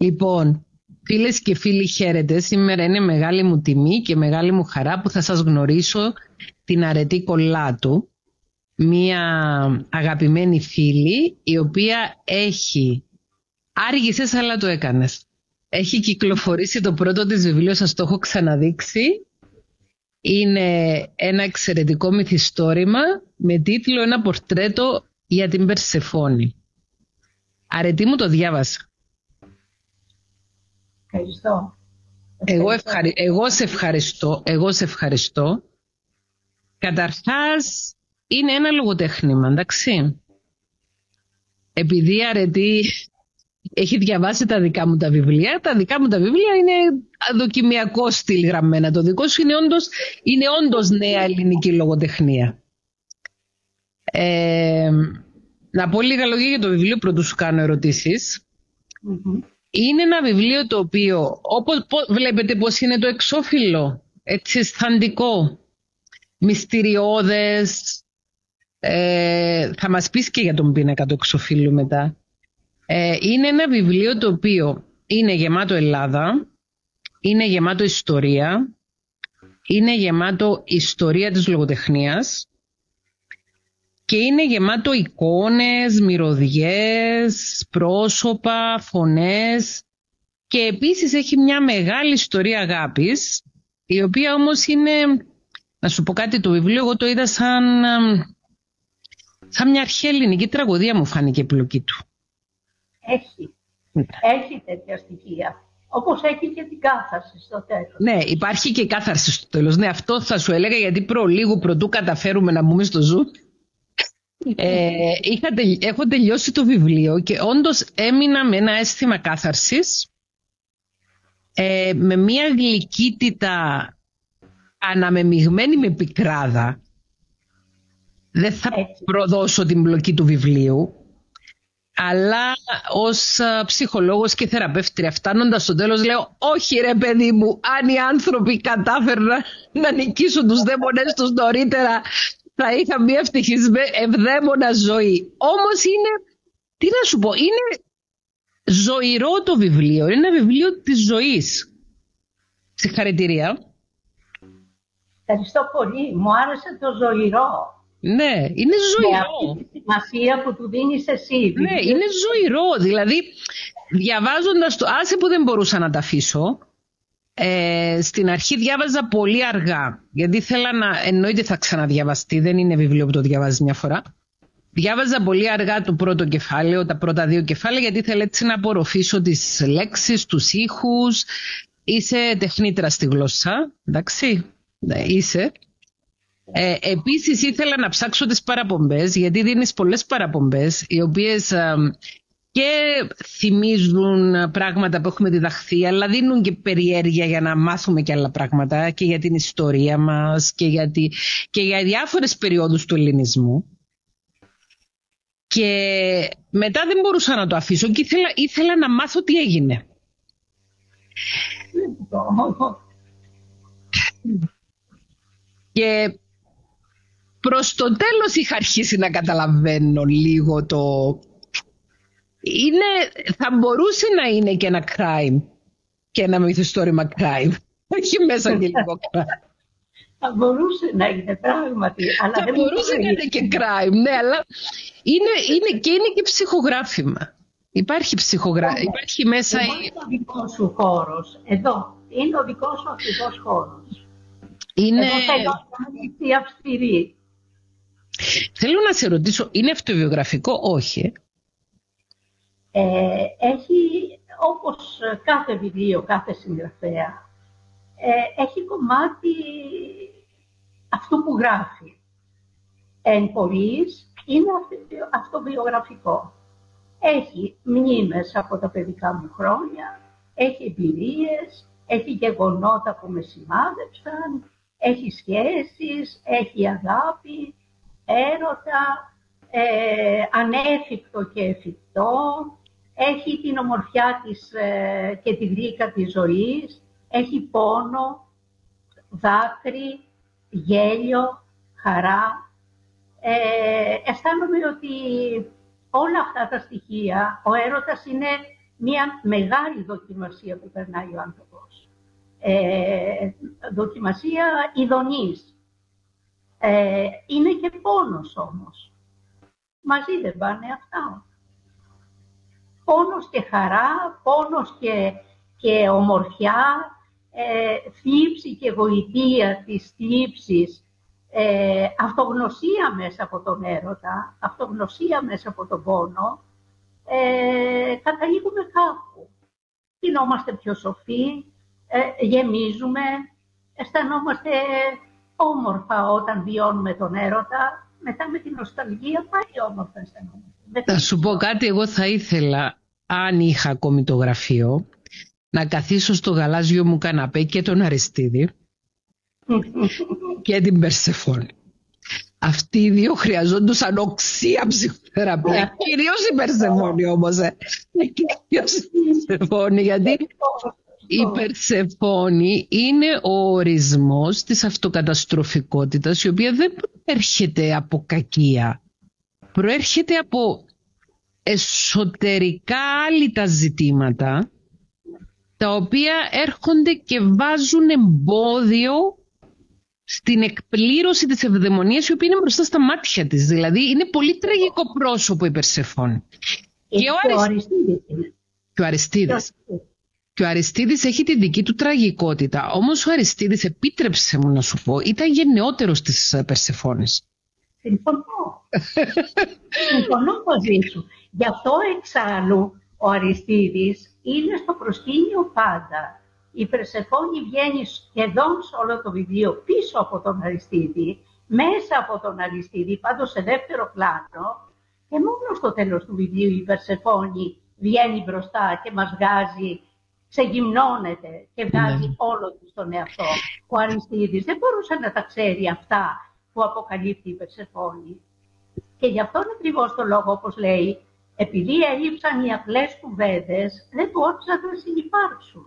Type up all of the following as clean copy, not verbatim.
Λοιπόν, φίλες και φίλοι, χαίρετε. Σήμερα είναι μεγάλη μου τιμή και μεγάλη μου χαρά που θα σας γνωρίσω την Αρετή Κολλάτου, μία αγαπημένη φίλη, η οποία άργησες αλλά το έκανες. Έχει κυκλοφορήσει το πρώτο της βιβλίο, σας το έχω ξαναδείξει. Είναι ένα εξαιρετικό μυθιστόρημα με τίτλο «Ένα πορτρέτο για την Περσεφόνη». Αρετή, μου το διάβασα. Ευχαριστώ. Εγώ σε ευχαριστώ. Καταρχάς, είναι ένα λογοτέχνημα, εντάξει. Επειδή η Αρετή έχει διαβάσει τα δικά μου τα βιβλία είναι δοκιμιακό στυλ γραμμένα. Το δικό σου είναι όντως νέα ελληνική λογοτεχνία. Να πω λίγα λόγια για το βιβλίο πρωτού σου κάνω ερωτήσεις. Είναι ένα βιβλίο το οποίο, βλέπετε πώς είναι το εξώφυλλο, έτσι αισθαντικό, μυστηριώδες. Θα μας πεις και για τον πίνακα του εξωφύλλου μετά. Είναι ένα βιβλίο το οποίο είναι γεμάτο Ελλάδα, είναι γεμάτο ιστορία, είναι γεμάτο ιστορία της λογοτεχνίας και είναι γεμάτο εικόνες, μυρωδιές, πρόσωπα, φωνές και επίσης έχει μια μεγάλη ιστορία αγάπης, η οποία όμως είναι, να σου πω κάτι, το βιβλίο εγώ το είδα σαν μια αρχαία ελληνική τραγωδία, μου φάνηκε η πλοκή του. Έχει τέτοια στοιχεία. Όπως έχει και την κάθαρση στο τέλος. Ναι, υπάρχει και κάθαρση στο τέλος. Ναι, αυτό θα σου έλεγα, γιατί πρωτού καταφέρουμε να μπούμε στο Zoom. Έχω τελειώσει το βιβλίο και όντως έμεινα με ένα αίσθημα κάθαρσης, με μια γλυκύτητα αναμεμειγμένη με πικράδα. Δεν θα προδώσω την πλοκή του βιβλίου, αλλά ως ψυχολόγος και θεραπεύτρια, φτάνοντας στο τέλος, λέω όχι ρε παιδί μου, αν οι άνθρωποι κατάφεραν να νικήσουν τους δαίμονες τους νωρίτερα, θα είχα μια ευδαίμονα ζωή. Όμως είναι, τι να σου πω, είναι ζωηρό το βιβλίο, είναι ένα βιβλίο της ζωής. Συγχαρητήρια. Ευχαριστώ πολύ, μου άρεσε το ζωηρό. Ναι, είναι ζωηρό. Με αυτή τη σημασία που του δίνεις εσύ. Ναι, είναι ζωηρό. Δηλαδή, διαβάζοντας το, άσε που δεν μπορούσα να τα αφήσω. Στην αρχή διάβαζα πολύ αργά, γιατί ήθελα εννοείται θα ξαναδιαβαστεί, δεν είναι βιβλίο που το διαβάζεις μια φορά. Διάβαζα πολύ αργά το πρώτο κεφάλαιο, τα πρώτα 2 κεφάλαια, γιατί ήθελα έτσι να απορροφήσω τις λέξεις, τους ήχους. Είσαι τεχνίτρα στη γλώσσα, εντάξει, είσαι. Επίσης ήθελα να ψάξω τις παραπομπές, γιατί δίνεις πολλές παραπομπές, οι οποίες και θυμίζουν πράγματα που έχουμε διδαχθεί, αλλά δίνουν και περιέργεια για να μάθουμε και άλλα πράγματα και για την ιστορία μας και για διάφορες περιόδους του ελληνισμού. Και μετά δεν μπορούσα να το αφήσω και ήθελα να μάθω τι έγινε. Και προς το τέλος είχα αρχίσει να καταλαβαίνω λίγο θα μπορούσε να είναι και ένα crime και ένα μυθιστόρημα crime. Έχει μέσα και λίγο crime. Θα μπορούσε να είναι πράγματι. Αλλά θα μπορούσε να είναι και crime, ναι, αλλά είναι και ψυχογράφημα. Υπάρχει υπάρχει μέσα... Είναι ο δικός σου χώρος. Εδώ είναι ο δικός σου αυτός χώρος. Είναι... Εδώ θέλω να είναι αυστηρή. Θέλω να σε ρωτήσω, είναι αυτοβιογραφικό? Όχι. Έχει, όπως κάθε βιβλίο, κάθε συγγραφέα, έχει κομμάτι αυτού που γράφει. Εν πολλοίς είναι αυτοβιογραφικό. Έχει μνήμες από τα παιδικά μου χρόνια, έχει εμπειρίες, έχει γεγονότα που με σημάδεψαν, έχει σχέσεις, έχει αγάπη, έρωτα, ανέφικτο και εφικτό, έχει την ομορφιά της και τη γλύκα της ζωής, έχει πόνο, δάκρυ, γέλιο, χαρά. Αισθάνομαι ότι όλα αυτά τα στοιχεία, ο έρωτας είναι μια μεγάλη δοκιμασία που περνάει ο άνθρωπος. Δοκιμασία ειδονής. Είναι και πόνος όμως. Μαζί δεν πάνε αυτά. Πόνος και χαρά, πόνος και ομορφιά, θλίψη και γοητεία της θλίψης, αυτογνωσία μέσα από τον έρωτα, αυτογνωσία μέσα από τον πόνο, καταλήγουμε κάπου. Γινόμαστε πιο σοφοί, γεμίζουμε, αισθανόμαστε όμορφα όταν βιώνουμε τον έρωτα, μετά με την νοσταλγία πάλι όμορφα αισθανόμαστε. Θα σου πω κάτι, εγώ θα ήθελα, αν είχα ακόμη το γραφείο, να καθίσω στο γαλάζιο μου καναπέ και τον Αριστίδη και την Περσεφόνη. Αυτοί οι δύο χρειαζόντουσαν οξία ψυχοθεραπεία. Κυρίως η Περσεφόνη όμως. Κυρίως η Περσεφόνη, γιατί η Περσεφόνη είναι ο ορισμός της αυτοκαταστροφικότητας, η οποία δεν προέρχεται από κακία. Προέρχεται από εσωτερικά άλυτα ζητήματα, τα οποία έρχονται και βάζουν εμπόδιο στην εκπλήρωση της ευδαιμονίας, η οποία είναι μπροστά στα μάτια της. Δηλαδή είναι πολύ τραγικό πρόσωπο η Περσεφόνη. Και ο Αριστίδης έχει τη δική του τραγικότητα. Όμως ο Αριστίδης, επίτρεψε μου να σου πω, ήταν γενναιότερος της Περσεφόνης. Συμφωνώ μαζί σου. Γι' αυτό εξάλλου ο Αριστίδης είναι στο προσκήνιο πάντα. Η Περσεφόνη βγαίνει σχεδόν σε όλο το βιβλίο πίσω από τον Αριστίδη, μέσα από τον Αριστίδη, πάντως σε δεύτερο πλάνο, και μόνο στο τέλος του βιβλίου η Περσεφόνη βγαίνει μπροστά και μας βγάζει, ξεγυμνώνεται και βγάζει όλο του τον εαυτό. Ο Αριστίδης δεν μπορούσε να τα ξέρει αυτά που αποκαλύπτει η Περσεφόνη. Και γι' αυτόν ακριβώς το λόγο, όπως λέει, επειδή έλειψαν οι απλές κουβέντες, δεν μπορούσαν να συνυπάρξουν.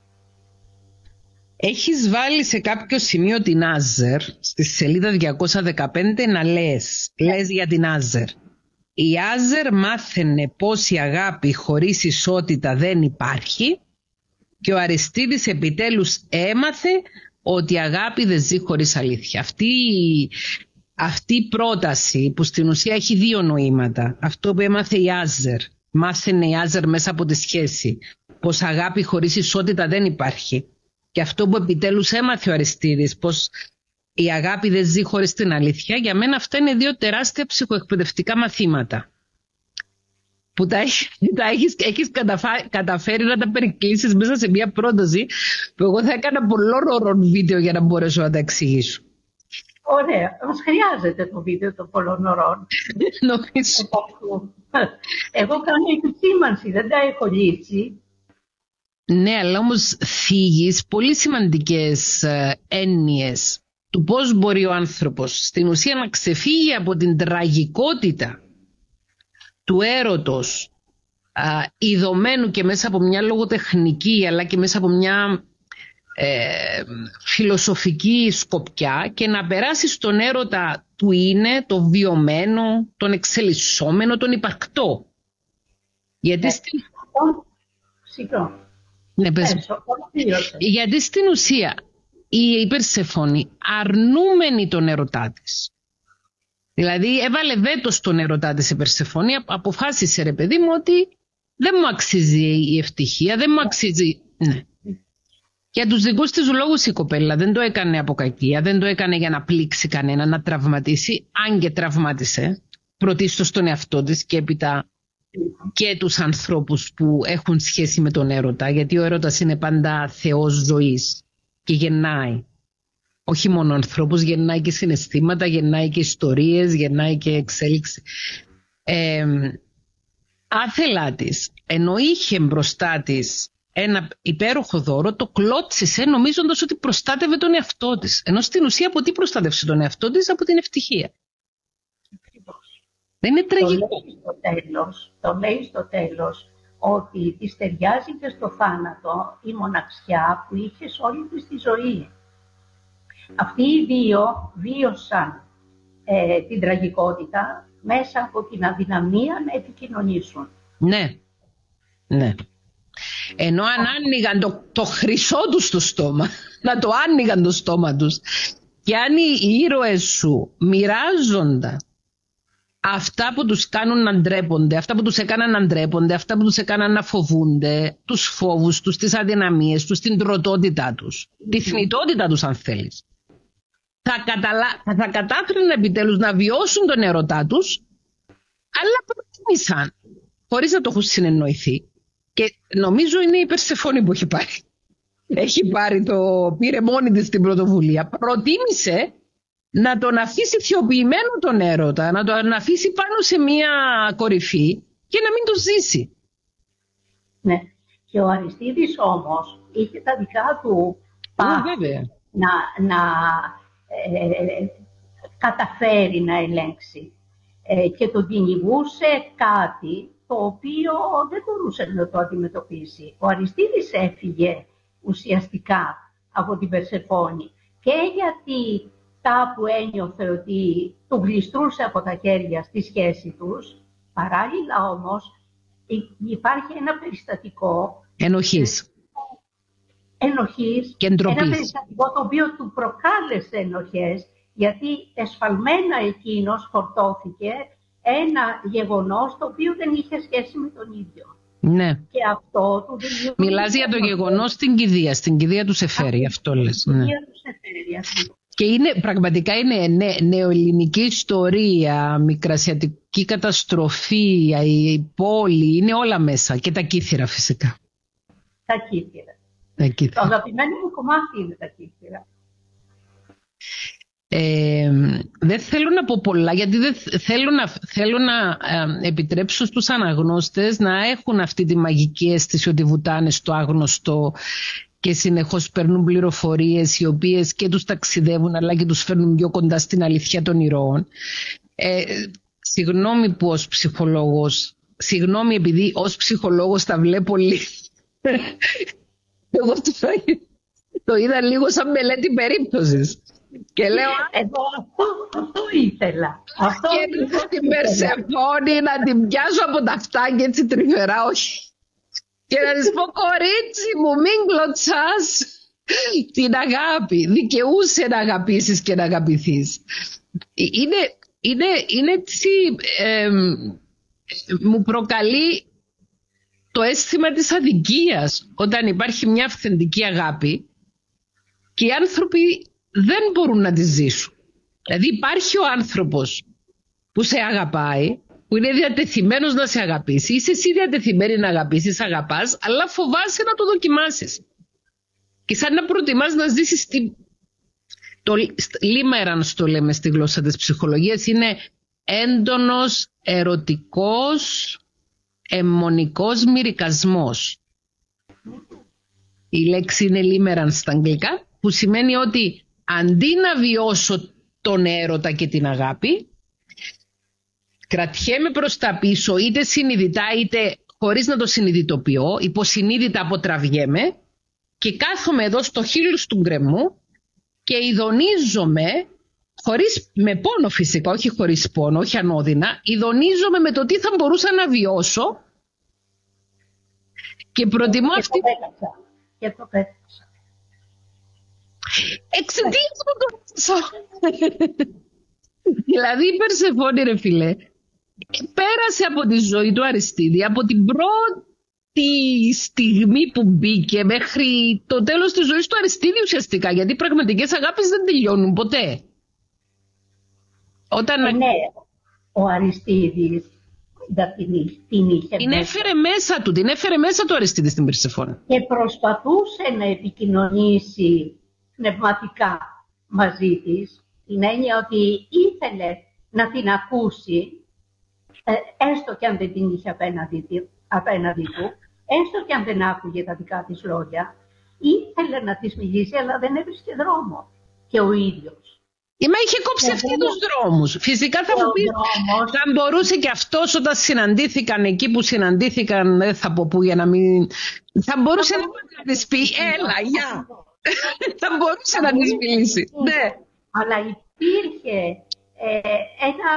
Έχεις βάλει σε κάποιο σημείο την Άζερ, στη σελίδα 215, να λες για την Άζερ. Η Άζερ μάθαινε πως η αγάπη χωρίς ισότητα δεν υπάρχει και ο Αριστίδης επιτέλους έμαθε ότι η αγάπη δεν ζει χωρίς αλήθεια. Αυτή η πρόταση που στην ουσία έχει δύο νοήματα. Αυτό που έμαθε η Άζερ. Μάθαινε η Άζερ μέσα από τη σχέση πως αγάπη χωρίς ισότητα δεν υπάρχει. Και αυτό που επιτέλους έμαθε ο Αριστίδης, πως η αγάπη δεν ζει χωρίς την αλήθεια, για μένα αυτά είναι δύο τεράστια ψυχοεκπαιδευτικά μαθήματα. Που έχεις καταφέρει να τα περικλείσεις μέσα σε μια πρόταση που εγώ θα έκανα πολλών βίντεο για να μπορέσω να τα εξηγήσω. Ωραία, μας χρειάζεται το βίντεο των πολλών ωρών. Νομίζω. Εγώ κάνω επισήμανση, δεν τα έχω λύσει. Ναι, αλλά όμως θίγεις πολύ σημαντικές έννοιες του πώς μπορεί ο άνθρωπος στην ουσία να ξεφύγει από την τραγικότητα του έρωτος, ειδωμένου και μέσα από μια λογοτεχνική αλλά και μέσα από μια φιλοσοφική σκοπιά, και να περάσει στον έρωτα του είναι, το βιωμένο, τον εξελισσόμενο, τον υπαρκτό. Γιατί γιατί στην ουσία η Περσεφόνη, αρνούμενη τον ερωτά της, δηλαδή έβαλε βέτο στον ερωτά της η Περσεφόνη, αποφάσισε, ρε παιδί μου, ότι δεν μου αξίζει η ευτυχία, δεν μου αξίζει. Ναι. Για τους δικούς της λόγους η κοπέλα δεν το έκανε από κακία, δεν το έκανε για να πλήξει κανένα, να τραυματίσει, αν και τραυμάτισε πρωτίστως τον εαυτό της και έπειτα και τους ανθρώπους που έχουν σχέση με τον έρωτα, γιατί ο έρωτας είναι πάντα θεός ζωής και γεννάει. Όχι μόνο ανθρώπους, γεννάει και συναισθήματα, γεννάει και ιστορίες, γεννάει και εξέλιξη. Άθελά της, ενώ είχε μπροστά της ένα υπέροχο δώρο, το κλώτσισε νομίζοντας ότι προστάτευε τον εαυτό της. Ενώ στην ουσία από τι προστάτευσε τον εαυτό της? Από την ευτυχία. Δεν είναι τραγικό. Το λέει στο τέλος ότι της ταιριάζει και στο θάνατο η μοναξιά που είχε σε όλη της τη ζωή. Αυτοί οι δύο βίωσαν την τραγικότητα μέσα από την αδυναμία να επικοινωνήσουν. Ναι, ναι. Ενώ αν άνοιγαν το χρυσό τους στο στόμα, να το άνοιγαν το στόμα τους, και αν οι ήρωες σου μοιράζονταν αυτά που τους κάνουν να ντρέπονται, αυτά που τους έκαναν να ντρέπονται, αυτά που τους έκαναν να φοβούνται, τους φόβους τους, τις αδυναμίες τους, την τροτότητά τους, τη θνητότητα τους αν θέλεις, θα κατάφεραν επιτέλους να βιώσουν τον ερωτά τους, αλλά προτίμησαν, χωρίς να το έχουν συνεννοηθεί. Και νομίζω είναι η Περσεφόνη που έχει πάρει. Πήρε μόνη της την πρωτοβουλία. Προτίμησε να τον αφήσει θειοποιημένο τον έρωτα, να τον αφήσει πάνω σε μία κορυφή και να μην το ζήσει. Ναι. Και ο Αριστίδης όμως είχε τα δικά του πάθη να καταφέρει να ελέγξει. Και τον κυνηγούσε κάτι το οποίο δεν μπορούσε να το αντιμετωπίσει. Ο Αριστίδης έφυγε ουσιαστικά από την Περσεφόνη και γιατί κάπου ένιωθε ότι του γλιστρούσε από τα χέρια στη σχέση τους. Παράλληλα όμως υπάρχει ένα περιστατικό ενοχής και ντροπής. Ένα περιστατικό το οποίο του προκάλεσε ενοχές, γιατί εσφαλμένα εκείνος φορτώθηκε ένα γεγονός το οποίο δεν είχε σχέση με τον ίδιο. Ναι. Και αυτό του δημιουργεί... Μιλάς για το γεγονός στην κηδεία του Σεφέρη, αυτό λες. Στην κηδεία του Σεφέρη, και πραγματικά είναι νεοελληνική ιστορία, μικρασιατική καταστροφή, η πόλη, είναι όλα μέσα. Και τα κύθυρα φυσικά. Τα κύθυρα. Το αγαπημένο μου κομμάτι είναι τα κύθυρα. Δεν θέλω να πω πολλά, γιατί δεν θέλω να επιτρέψω στους αναγνώστες να έχουν αυτή τη μαγική αίσθηση ότι βουτάνε στο άγνωστο και συνεχώς παίρνουν πληροφορίες οι οποίες και τους ταξιδεύουν αλλά και τους φέρνουν πιο κοντά στην αλήθεια των ηρώων. Συγγνώμη που ως ψυχολόγος, συγγνώμη επειδή ως ψυχολόγος τα βλέπω λίγο. Εγώ το είδα λίγο σαν μελέτη περίπτωσης. Και λέω, εγώ αυτό ήθελα. Και την Περσεφόνη να την πιάσω από τα φτάκια έτσι τρυφερά, όχι. Και να της πω, κορίτσι μου, μην κλωτσάς την αγάπη. Δικαιούσε να αγαπήσεις και να αγαπηθείς. Είναι έτσι, μου προκαλεί το αίσθημα της αδικίας όταν υπάρχει μια αυθεντική αγάπη και οι άνθρωποι δεν μπορούν να τη ζήσουν. Δηλαδή υπάρχει ο άνθρωπος που σε αγαπάει, που είναι διατεθειμένος να σε αγαπήσει, είσαι εσύ διατεθειμένη να αγαπήσεις, αγαπάς, αλλά φοβάσαι να το δοκιμάσεις. Και σαν να προτιμάς να ζήσεις το λίμεραν, το λέμε στη γλώσσα της ψυχολογίας, είναι έντονος, ερωτικός, αιμονικός μυρικασμός. Η λέξη είναι λίμεραν στα αγγλικά, που σημαίνει ότι αντί να βιώσω τον έρωτα και την αγάπη, κρατιέμαι προς τα πίσω, είτε συνειδητά είτε χωρίς να το συνειδητοποιώ, υποσυνείδητα αποτραβιέμαι και κάθομαι εδώ στο χείλος του γκρεμού και ειδονίζομαι, με πόνο φυσικά, όχι χωρίς πόνο, όχι ανώδυνα, ειδονίζομαι με το τι θα μπορούσα να βιώσω και προτιμώ αυτή... Και το πέταξα. Εξαιτίας μου το πέταξα. Δηλαδή η Περσεφόνη, ρε φίλε, πέρασε από τη ζωή του Αριστίδη, από την πρώτη στιγμή που μπήκε μέχρι το τέλος της ζωής του Αριστίδη ουσιαστικά, γιατί οι πραγματικές αγάπες δεν τελειώνουν ποτέ. Ναι, ο Αριστίδης την έφερε μέσα του, την έφερε μέσα του Αριστίδη στην Περσεφόνη. Και προσπαθούσε να επικοινωνήσει πνευματικά μαζί της, την έννοια ότι ήθελε να την ακούσει, έστω και αν δεν την είχε απέναντι του, έστω και αν δεν άκουγε τα δικά της λόγια, ήθελε να της μιλήσει, αλλά δεν έβρισκε δρόμο και ο ίδιος. Μα είχε κόψει αυτή τους δρόμους. Φυσικά θα μου πει, θα μπορούσε και αυτός όταν συναντήθηκαν εκεί που συναντήθηκαν, δεν θα πω που για να μην... Θα μπορούσε να της πει, έλα, γεια. Θα μπορούσε να της μιλήσει. Ναι. Αλλά υπήρχε ένα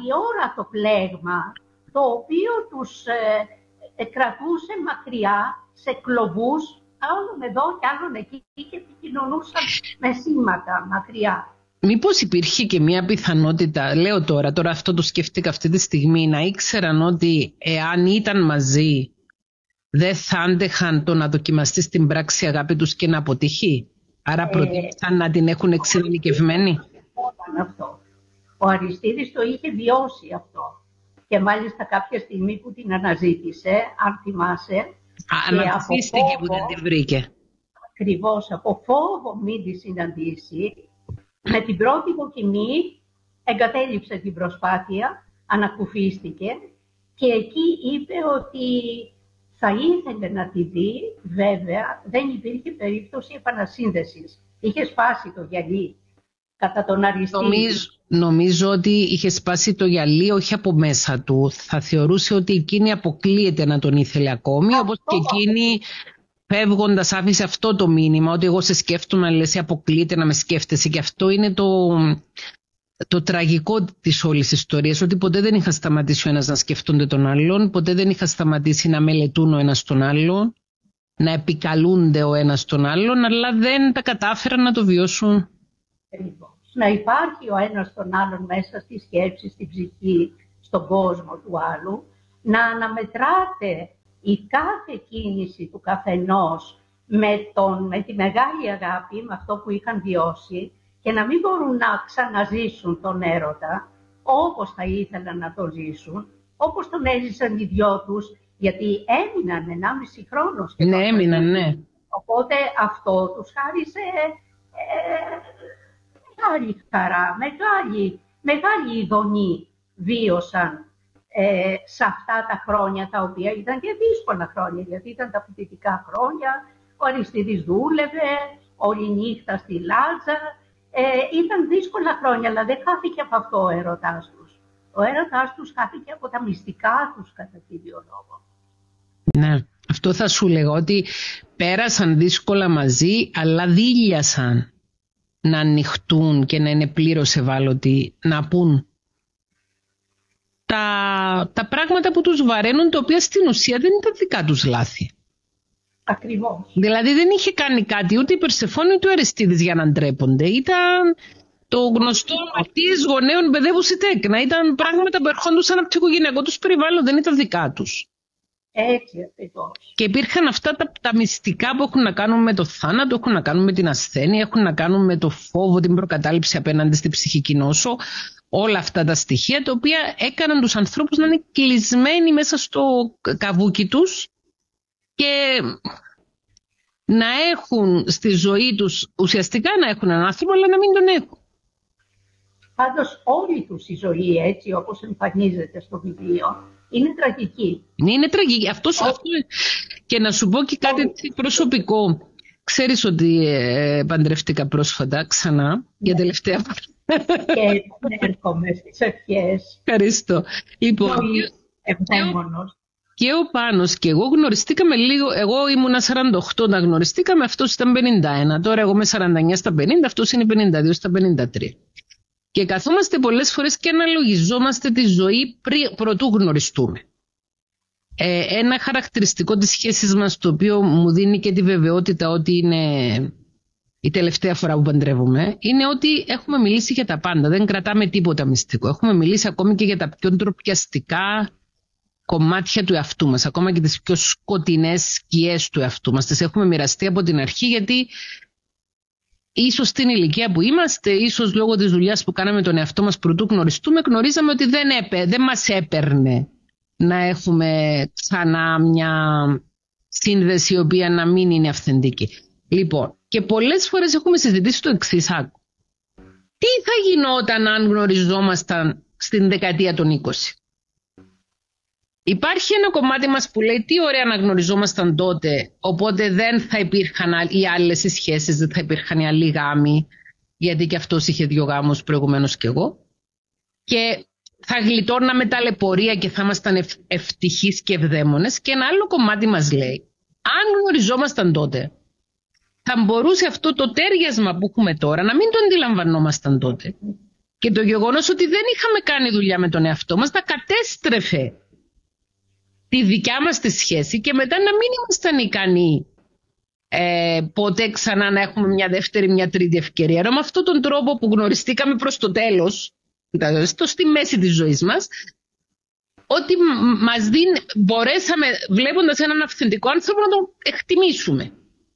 αδιόρατο πλέγμα το οποίο τους κρατούσε μακριά σε κλωβούς, άλλον εδώ και άλλον εκεί, και επικοινωνούσαν με σήματα μακριά. Μήπως υπήρχε και μια πιθανότητα, λέω τώρα αυτό το σκέφτηκα αυτή τη στιγμή, να ήξεραν ότι εάν ήταν μαζί δεν θα άντεχαν το να δοκιμαστεί στην πράξη αγάπη τους και να αποτύχει. Άρα προτίμησαν να την έχουν εξειδικευμένη. Αυτό. Ο Αριστίδης το είχε βιώσει αυτό. Και μάλιστα κάποια στιγμή που την αναζήτησε, αν θυμάσαι. Αναζητήστηκε που δεν την βρήκε. Ακριβώς, από φόβο μην τη συναντήσει, με την πρώτη δοκιμή εγκατέλειψε την προσπάθεια, ανακουφίστηκε και εκεί είπε ότι θα ήθελε να τη δει, βέβαια δεν υπήρχε περίπτωση επανασύνδεσης. Είχε σπάσει το γυαλί κατά τον Αριστίδη. Νομίζω ότι είχε σπάσει το γυαλί όχι από μέσα του. Θα θεωρούσε ότι εκείνη αποκλείεται να τον ήθελε ακόμη, όπως και εκείνη φεύγοντας άφησε αυτό το μήνυμα, ότι εγώ σε σκέφτομαι, αλλά εσύ αποκλείεται να με σκέφτεσαι. Και αυτό είναι το τραγικό της όλης ιστορίας, ότι ποτέ δεν είχα σταματήσει ο ένας να σκεφτούνται τον άλλον, ποτέ δεν είχα σταματήσει να μελετούν ο ένας τον άλλον, να επικαλούνται ο ένας τον άλλον, αλλά δεν τα κατάφεραν να το βιώσουν. Να υπάρχει ο ένας τον άλλον μέσα στη σκέψη, στην ψυχή, στον κόσμο του άλλου, να αναμετράτε η κάθε κίνηση του καθενός με τη μεγάλη αγάπη, με αυτό που είχαν βιώσει, και να μην μπορούν να ξαναζήσουν τον έρωτα όπως θα ήθελαν να το ζήσουν, όπως τον έζησαν οι δυο τους, γιατί έμειναν 1,5 χρόνο. Ναι, έμειναν, ναι. Οπότε αυτό τους χάρισε μεγάλη χαρά, μεγάλη ειδονή βίωσαν σε αυτά τα χρόνια, τα οποία ήταν και δύσκολα χρόνια, γιατί ήταν τα φοιτητικά χρόνια, ο Αριστίδης δούλευε, όλη νύχτα στη Λάτζα, ήταν δύσκολα χρόνια, αλλά δεν χάθηκε από αυτό ο έρωτάς τους. Ο έρωτάς τους χάθηκε από τα μυστικά τους, κατά κύριο λόγο. Ναι, αυτό θα σου λέγω, ότι πέρασαν δύσκολα μαζί, αλλά δίλιασαν να ανοιχτούν και να είναι πλήρως ευάλωτοι, να πούν τα πράγματα που τους βαραίνουν, τα οποία στην ουσία δεν ήταν δικά τους λάθη. Ακριβώς. Δηλαδή δεν είχε κάνει κάτι ούτε η Περσεφόνη ούτε ο Αριστίδης για να ντρέπονται. Ήταν το γνωστό αρτίες γονέων παιδεύουση τέκνα. Ήταν πράγματα που ερχόντουσαν από το οικογενειακό τους περιβάλλον, δεν ήταν δικά τους. Έτσι ακριβώς. Και υπήρχαν αυτά τα μυστικά που έχουν να κάνουν με το θάνατο, έχουν να κάνουν με την ασθένεια, έχουν να κάνουν με το φόβο, την προκατάληψη απέναντι στην ψυχική νόσο. Όλα αυτά τα στοιχεία, τα οποία έκαναν τους ανθρώπους να είναι κλεισμένοι μέσα στο καβούκι τους και να έχουν στη ζωή τους, ουσιαστικά να έχουν έναν άνθρωπο, αλλά να μην τον έχουν. Πάντως όλη τους η ζωή, έτσι όπως εμφανίζεται στο βιβλίο, είναι τραγική. Είναι τραγική. Αυτό και να σου πω και κάτι προσωπικό. Ξέρεις ότι παντρεύτηκα πρόσφατα ξανά, για τελευταία φορά. Και έρχομαι στις ευχές. Ευχαριστώ. Λοιπόν, και ο Πάνος και εγώ γνωριστήκαμε λίγο. Εγώ ήμουνα 48 όταν γνωριστήκαμε, αυτός ήταν 51. Τώρα εγώ είμαι 49 στα 50, αυτός είναι 52 στα 53. Και καθόμαστε πολλές φορές και αναλογιζόμαστε τη ζωή προτού γνωριστούμε. Ένα χαρακτηριστικό της σχέσης μας, το οποίο μου δίνει και τη βεβαιότητα ότι είναι η τελευταία φορά που παντρεύομαι, είναι ότι έχουμε μιλήσει για τα πάντα. Δεν κρατάμε τίποτα μυστικό. Έχουμε μιλήσει ακόμη και για τα πιο ντροπιαστικά κομμάτια του εαυτού μας, ακόμα και τις πιο σκοτεινές σκιές του εαυτού μας. Τις έχουμε μοιραστεί από την αρχή, γιατί ίσως στην ηλικία που είμαστε, ίσως λόγω της δουλειάς που κάναμε τον εαυτό μας προτού γνωριστούμε, γνωρίζαμε ότι δεν μας έπαιρνε να έχουμε ξανά μια σύνδεση η οποία να μην είναι αυθεντική. Λοιπόν, και πολλές φορές έχουμε συζητήσει το εξής. Τι θα γινόταν αν γνωριζόμασταν στην δεκαετία των 20? Υπάρχει ένα κομμάτι μας που λέει τι ωραία να γνωριζόμασταν τότε, οπότε δεν θα υπήρχαν οι άλλες σχέσεις, δεν θα υπήρχαν οι άλλοι γάμοι, γιατί και αυτός είχε 2 γάμους προηγουμένως κι εγώ. Και θα γλιτώναμε ταλαιπωρία και θα ήμασταν ευτυχείς και ευδαίμονες. Και ένα άλλο κομμάτι μας λέει, αν γνωριζόμασταν τότε, θα μπορούσε αυτό το τέριασμα που έχουμε τώρα να μην το αντιλαμβανόμασταν τότε. Και το γεγονός ότι δεν είχαμε κάνει δουλειά με τον εαυτό μας, θα κατέστρεφε τη δικιά μας τη σχέση και μετά να μην ήμασταν ικανοί ποτέ ξανά να έχουμε μια δεύτερη, μια τρίτη ευκαιρία. Ενώ με αυτόν τον τρόπο που γνωριστήκαμε προς το τέλος, στη μέση της ζωής μας, ότι μας μπορέσαμε, βλέποντας έναν αυθεντικό άνθρωπο, να τον εκτιμήσουμε.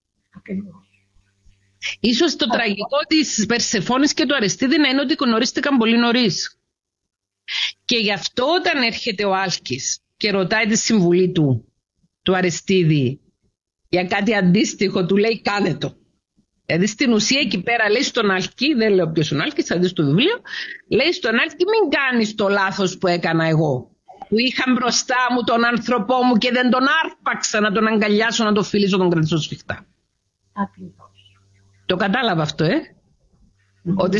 Ίσως το τραγικό της Περσεφόνης και του Αριστίδη να είναι ότι γνωρίστηκαν πολύ νωρίς. Και γι' αυτό όταν έρχεται ο Άλκης και ρωτάει τη συμβουλή του Αριστίδη για κάτι αντίστοιχο, του λέει κάνε το. Δηλαδή στην ουσία εκεί πέρα λέει στον Άλκη, δεν λέω ποιος είναι ο Άλκης, θα δεις το βιβλίο, λέει στον Άλκη μην κάνεις το λάθος που έκανα εγώ. Που είχα μπροστά μου τον άνθρωπό μου και δεν τον άρπαξα να τον αγκαλιάσω, να τον φιλήσω, τον κρατήσω σφιχτά. Ακριβώς. Το κατάλαβα αυτό, Ότι...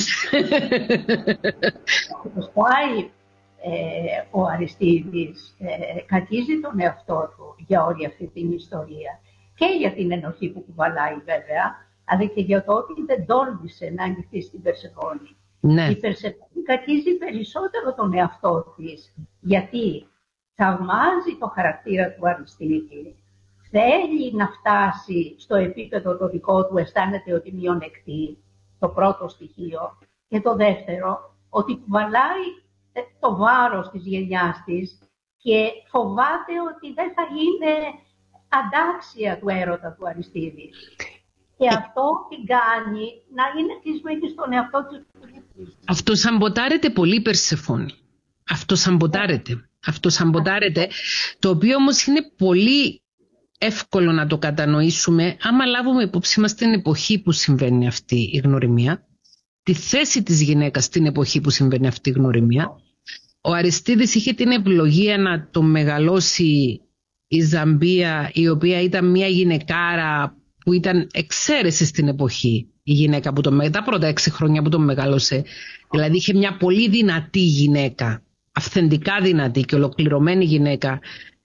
Πάει ο Αριστίδης, κακίζει τον εαυτό του για όλη αυτή την ιστορία. Και για την ενοχή που κουβαλάει βέβαια, αλλά και για το ότι δεν τόλμησε να ανοιχτεί στην Περσεφόνη. Ναι. Η Περσεφόνη κακίζει περισσότερο τον εαυτό της, γιατί θαυμάζει το χαρακτήρα του Αριστίδη, θέλει να φτάσει στο επίπεδο το δικό του, αισθάνεται ότι μειονεκτεί, το πρώτο στοιχείο. Και το δεύτερο, ότι κουβαλάει το βάρος της γενιάς της και φοβάται ότι δεν θα είναι αντάξια του έρωτα του Αριστίδη. Και αυτό την κάνει να είναι κλεισμένη στον εαυτό της. Αυτοσαμποτάρεται πολύ η Περσεφόνη. Αυτοσαμποτάρεται. Το οποίο όμως είναι πολύ εύκολο να το κατανοήσουμε άμα λάβουμε υπόψη μας την εποχή που συμβαίνει αυτή η γνωριμία, τη θέση της γυναίκας στην εποχή που συμβαίνει αυτή η γνωριμία. Ο Αριστίδης είχε την ευλογία να το μεγαλώσει η Ζαμπία, η οποία ήταν μια γυναικάρα που ήταν εξαίρεση στην εποχή, η γυναίκα που τα πρώτα 6 χρόνια που τον μεγαλώσε. Δηλαδή είχε μια πολύ δυνατή γυναίκα, αυθεντικά δυνατή και ολοκληρωμένη γυναίκα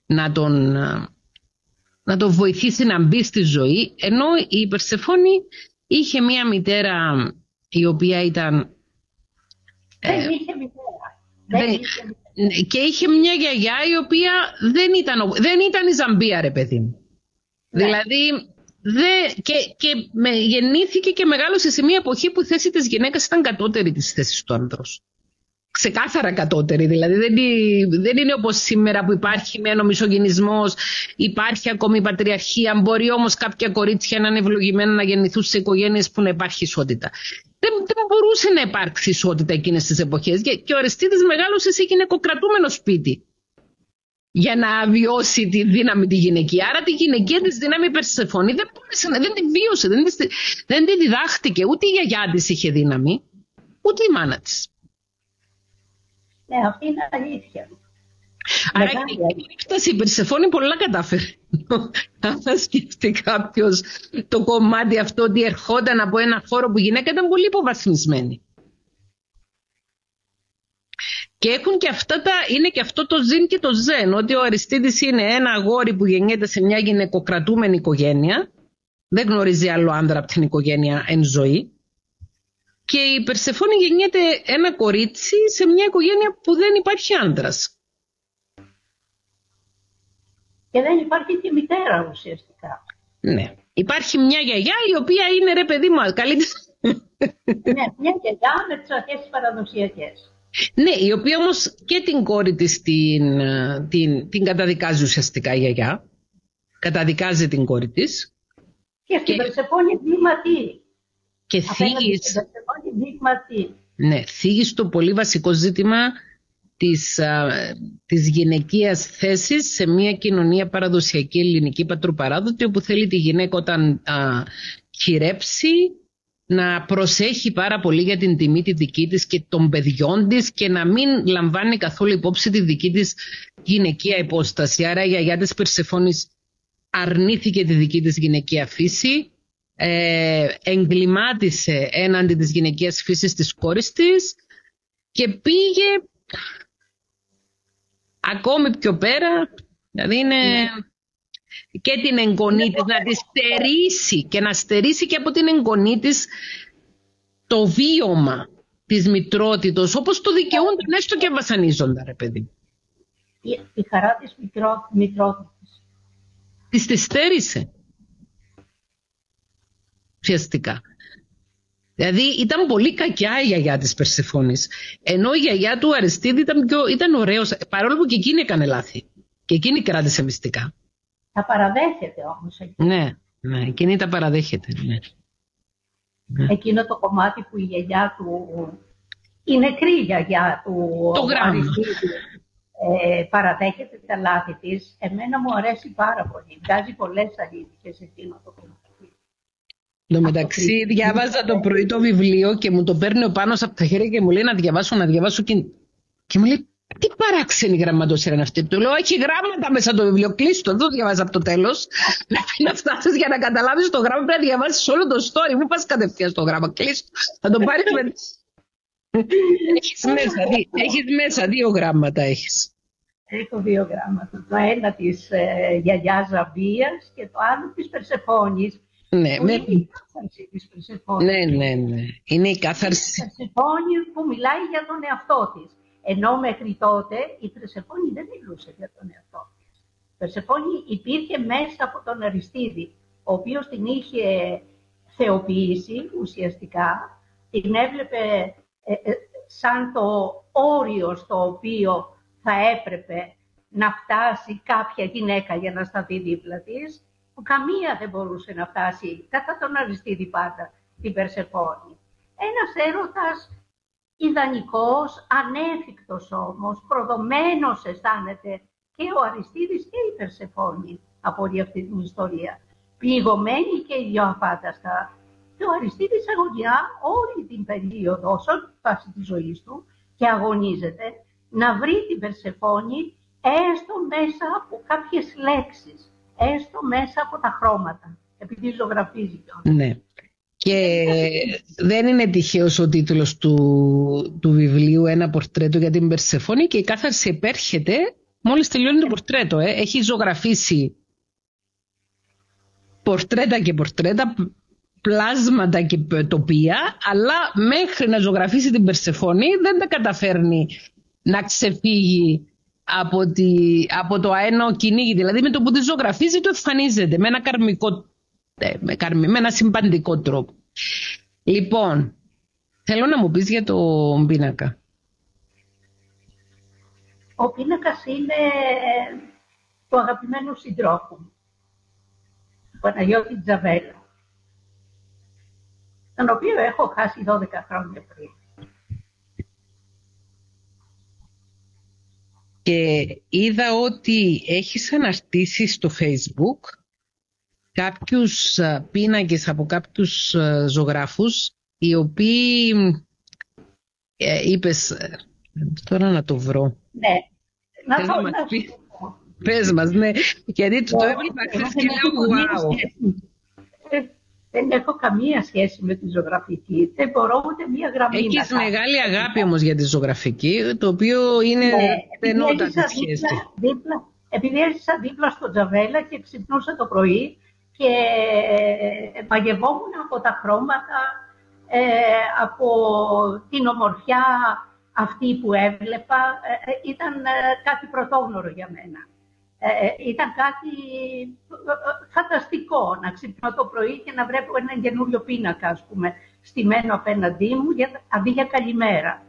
να τον βοηθήσει να μπει στη ζωή, ενώ η Περσεφόνη είχε μια μητέρα η οποία ήταν... Δεν είχε μητέρα. Και είχε μια γιαγιά η οποία δεν ήταν η Ζαμπία, ρε παιδί μου. Ναι. Δηλαδή γεννήθηκε και μεγάλωσε σε μια εποχή που η θέση της γυναίκας ήταν κατώτερη της θέσης του άνδρος. Ξεκάθαρα κατώτερη, δηλαδή δεν είναι όπως σήμερα που υπάρχει μένω μισογυνισμός, υπάρχει ακόμη η πατριαρχία, μπορεί όμως κάποια κορίτσια να είναι ευλογημένα να γεννηθούν σε οικογένειες που να υπάρχει ισότητα. Δεν μπορούσε να υπάρξει ισότητα εκείνες τις εποχές και ο Αριστίδης μεγάλωσε σε γυναικοκρατούμενο σπίτι για να βιώσει τη δύναμη τη γυναικεία. Άρα τη γυναικεία της δύναμη Περσεφόνη δεν τη βίωσε, δεν τη διδάχτηκε. Ούτε η γιαγιά της είχε δύναμη, ούτε η μάνα της. Ναι, αυτή είναι αλήθεια. Άρα η Περσεφόνη πολλά κατάφερε. Αν σκεφτεί κάποιος το κομμάτι αυτό ότι ερχόταν από ένα χώρο που η γυναίκα ήταν πολύ υποβαθμισμένη. Και έχουν και είναι και αυτό το ζήν και το ζεν, ότι ο Αριστίδης είναι ένα αγόρι που γεννιέται σε μια γυναικοκρατούμενη οικογένεια, δεν γνωρίζει άλλο άντρα από την οικογένεια εν ζωή. Και η Περσεφόνη γεννιέται ένα κορίτσι σε μια οικογένεια που δεν υπάρχει άντρας. Και δεν υπάρχει και μητέρα ουσιαστικά. Ναι. Υπάρχει μια γιαγιά η οποία είναι ρε παιδί μου καλύτερα. Ναι, μια γιαγιά με τις αρχές τις παραδοσιακές. Ναι, η οποία όμως και την κόρη της την καταδικάζει ουσιαστικά η γιαγιά. Καταδικάζει την κόρη της. Και στην Περσεφόνη δείγματι. Και θίγει το πολύ βασικό ζήτημα της γυναικείας θέσης σε μια κοινωνία παραδοσιακή ελληνική πατροπαράδοτη, όπου θέλει τη γυναίκα όταν χειρέψει να προσέχει πάρα πολύ για την τιμή τη δική της και των παιδιών της και να μην λαμβάνει καθόλου υπόψη τη δική της γυναικεία υπόσταση. Άρα η γιαγιά της Περσεφόνης αρνήθηκε τη δική της γυναικεία φύση, εγκλημάτισε έναντι της γυναικείας φύσης της κόρης της και πήγε ακόμη πιο πέρα, δηλαδή είναι και την εγγονή της να τη στερήσει και να στερήσει και από την εγγονή της το βίωμα της μητρότητος όπως το δικαιούνται έστω και βασανίζοντα, ρε παιδί. η χαρά της μικρότητας. Τη στέρισε. Ουσιαστικά. Δηλαδή ήταν πολύ κακιά η γιαγιά της Περσεφόνης. Ενώ η γιαγιά του Αριστίδη ήταν ωραίος, παρόλο που και εκείνη έκανε λάθη. Και εκείνη κράτησε μυστικά. Τα παραδέχεται όμως. Ναι, εκείνη τα παραδέχεται. Ναι. Εκείνο το κομμάτι που η γιαγιά του, η νεκρή γιαγιά του, το γράμμα, παραδέχεται τα λάθη της, εμένα μου αρέσει πάρα πολύ. Βγάζει πολλές αλήθειες εκείνο το κομμάτι. Εν τω μεταξύ, διάβαζα το πρωί το βιβλίο και μου το παίρνει ο Πάνος από τα χέρια και μου λέει να διαβάσω. Και μου λέει, τι παράξενη γραμματόσυρα είναι αυτή. Του λέω, έχει γράμματα μέσα το βιβλίο. Κλείστο, δεν το διαβάζα από το τέλος. Πρέπει να φτάσεις για να καταλάβεις το γράμμα, πρέπει να διαβάσεις όλο το story. Μην πας κατευθείαν στο γράμμα. Κλείστο. Θα το πάρεις με. Έχεις μέσα 2 γράμματα. Έχω 2 γράμματα. Το ένα της γιαγιάς Ζαβίας και το άλλο της Περσεφόνης. Ναι, είναι η κάθαρση της Περσεφόνης. Ναι. Είναι η κάθαρση. Η Περσεφόνη που μιλάει για τον εαυτό της. Ενώ μέχρι τότε η Περσεφόνη δεν μιλούσε για τον εαυτό της. Η Περσεφόνη υπήρχε μέσα από τον Αριστίδη, ο οποίος την είχε θεοποιήσει ουσιαστικά, την έβλεπε σαν το όριο στο οποίο θα έπρεπε να φτάσει κάποια γυναίκα για να σταθεί δίπλα της, που καμία δεν μπορούσε να φτάσει, κατά τον Αριστίδη πάντα, την Περσεφόνη. Ένας έρωτας ιδανικός, ανέφικτος όμως, προδομένος αισθάνεται και ο Αριστίδης και η Περσεφόνη από όλη αυτή την ιστορία. Πληγωμένοι και οι δυο αφάνταστα. Και ο Αριστίδης αγωνιά όλη την περίοδο, σε όλη τη φάση της ζωής του και αγωνίζεται να βρει την Περσεφόνη έστω μέσα από κάποιες λέξεις, έστω μέσα από τα χρώματα, επειδή ζωγραφίζει κιόλας. Ναι. Και δεν είναι τυχαίος ο τίτλος του βιβλίου «Ένα πορτρέτο για την Περσεφόνη» και η κάθαρση επέρχεται μόλις τελειώνει το πορτρέτο. Έχει ζωγραφίσει πορτρέτα και πορτρέτα, πλάσματα και τοπία, αλλά μέχρι να ζωγραφίσει την Περσεφόνη δεν τα καταφέρνει να ξεφύγει από το αένο κυνήγι. Δηλαδή με το που τη ζωγραφίζει το εμφανίζεται με ένα καρμικό, με ένα συμπαντικό τρόπο. Λοιπόν, θέλω να μου πεις για τον πίνακα. Ο πίνακας είναι του αγαπημένου συντρόφου μου, του Παναγιώτη Τζαβέλα, τον οποίο έχω χάσει 12 χρόνια πριν. Και είδα ότι έχεις αναρτήσει στο Facebook κάποιους πίνακες από κάποιους ζωγράφους, οι οποίοι είπες, τώρα να το βρω. Ναι, Πες μας, ναι, γιατί το έβλεπα χθες και λέω wow. Δεν έχω καμία σχέση με τη ζωγραφική, δεν μπορώ ούτε μία γραμμή. Έχεις μεγάλη αγάπη όμως για τη ζωγραφική, το οποίο είναι στενότατη σχέση. Επειδή έζησα δίπλα στο Τζαβέλα και ξυπνούσα το πρωί και μαγευόμουν από τα χρώματα, από την ομορφιά αυτή που έβλεπα, ήταν κάτι πρωτόγνωρο για μένα. Ήταν κάτι φανταστικό να ξυπνώ το πρωί και να βλέπω έναν καινούριο πίνακα, ας πούμε, στημένο απέναντί μου, αντί για καλημέρα.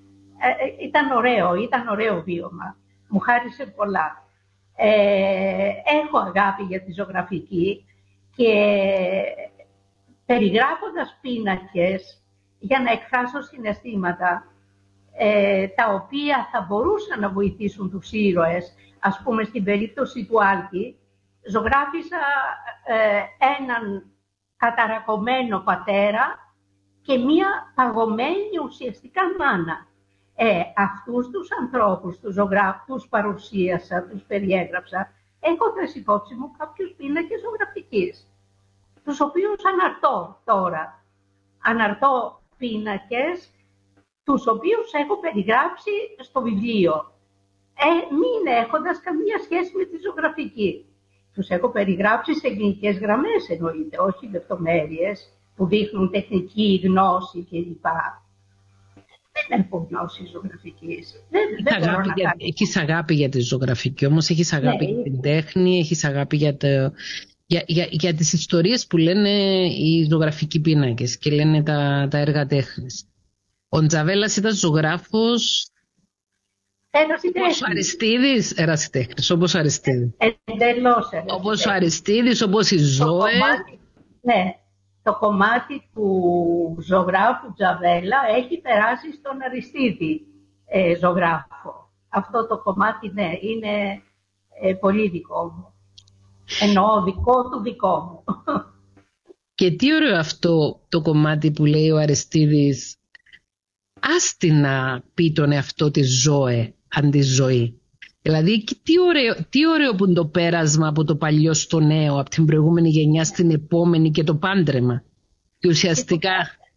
Ήταν ωραίο βίωμα. Μου χάρισε πολλά. Έχω αγάπη για τη ζωγραφική και περιγράφοντας πίνακες για να εκφράσω συναισθήματα τα οποία θα μπορούσαν να βοηθήσουν τους ήρωες. Ας πούμε, στην περίπτωση του Άλκη, ζωγράφισα έναν καταρακωμένο πατέρα και μία παγωμένη ουσιαστικά μάνα. Αυτούς τους ανθρώπους, τους παρουσίασα, τους περιέγραψα, έχοντας υπόψη μου κάποιους πίνακες ζωγραφικής, τους οποίους αναρτώ τώρα. Αναρτώ πίνακες, τους οποίους έχω περιγράψει στο βιβλίο, μην έχοντας καμία σχέση με τη ζωγραφική. Τους έχω περιγράψει σε γενικές γραμμές, εννοείται, όχι λεπτομέρειες που δείχνουν τεχνική γνώση κλπ. Δεν έχω γνώση ζωγραφικής. Δεν μπορώ να κάνω. Έχεις αγάπη για τη ζωγραφική, όμως έχεις αγάπη για την τέχνη, έχεις αγάπη για τις ιστορίες που λένε οι ζωγραφικοί πίνακες και λένε τα έργα τέχνης. Ο Τζαβέλας ήταν ζωγράφος όπως ο Αριστίδης, ερασιτέχνης, όπως ο Αριστίδης. Εντελώς ερασιτέχνης. Όπως ο Αριστίδης, όπως η Ζώε. Ναι, το κομμάτι του ζωγράφου Τζαβέλα έχει περάσει στον Αριστίδη ζωγράφο. Αυτό το κομμάτι, ναι, είναι πολύ δικό μου. Εννοώ δικό μου. Και τι ωραίο αυτό το κομμάτι που λέει ο Αριστίδης, άστι να πει τον εαυτό της Ζώε αντί ζωή. Δηλαδή τι ωραίο που είναι το πέρασμα από το παλιό στο νέο, από την προηγούμενη γενιά στην επόμενη και το πάντρεμα. Και ουσιαστικά...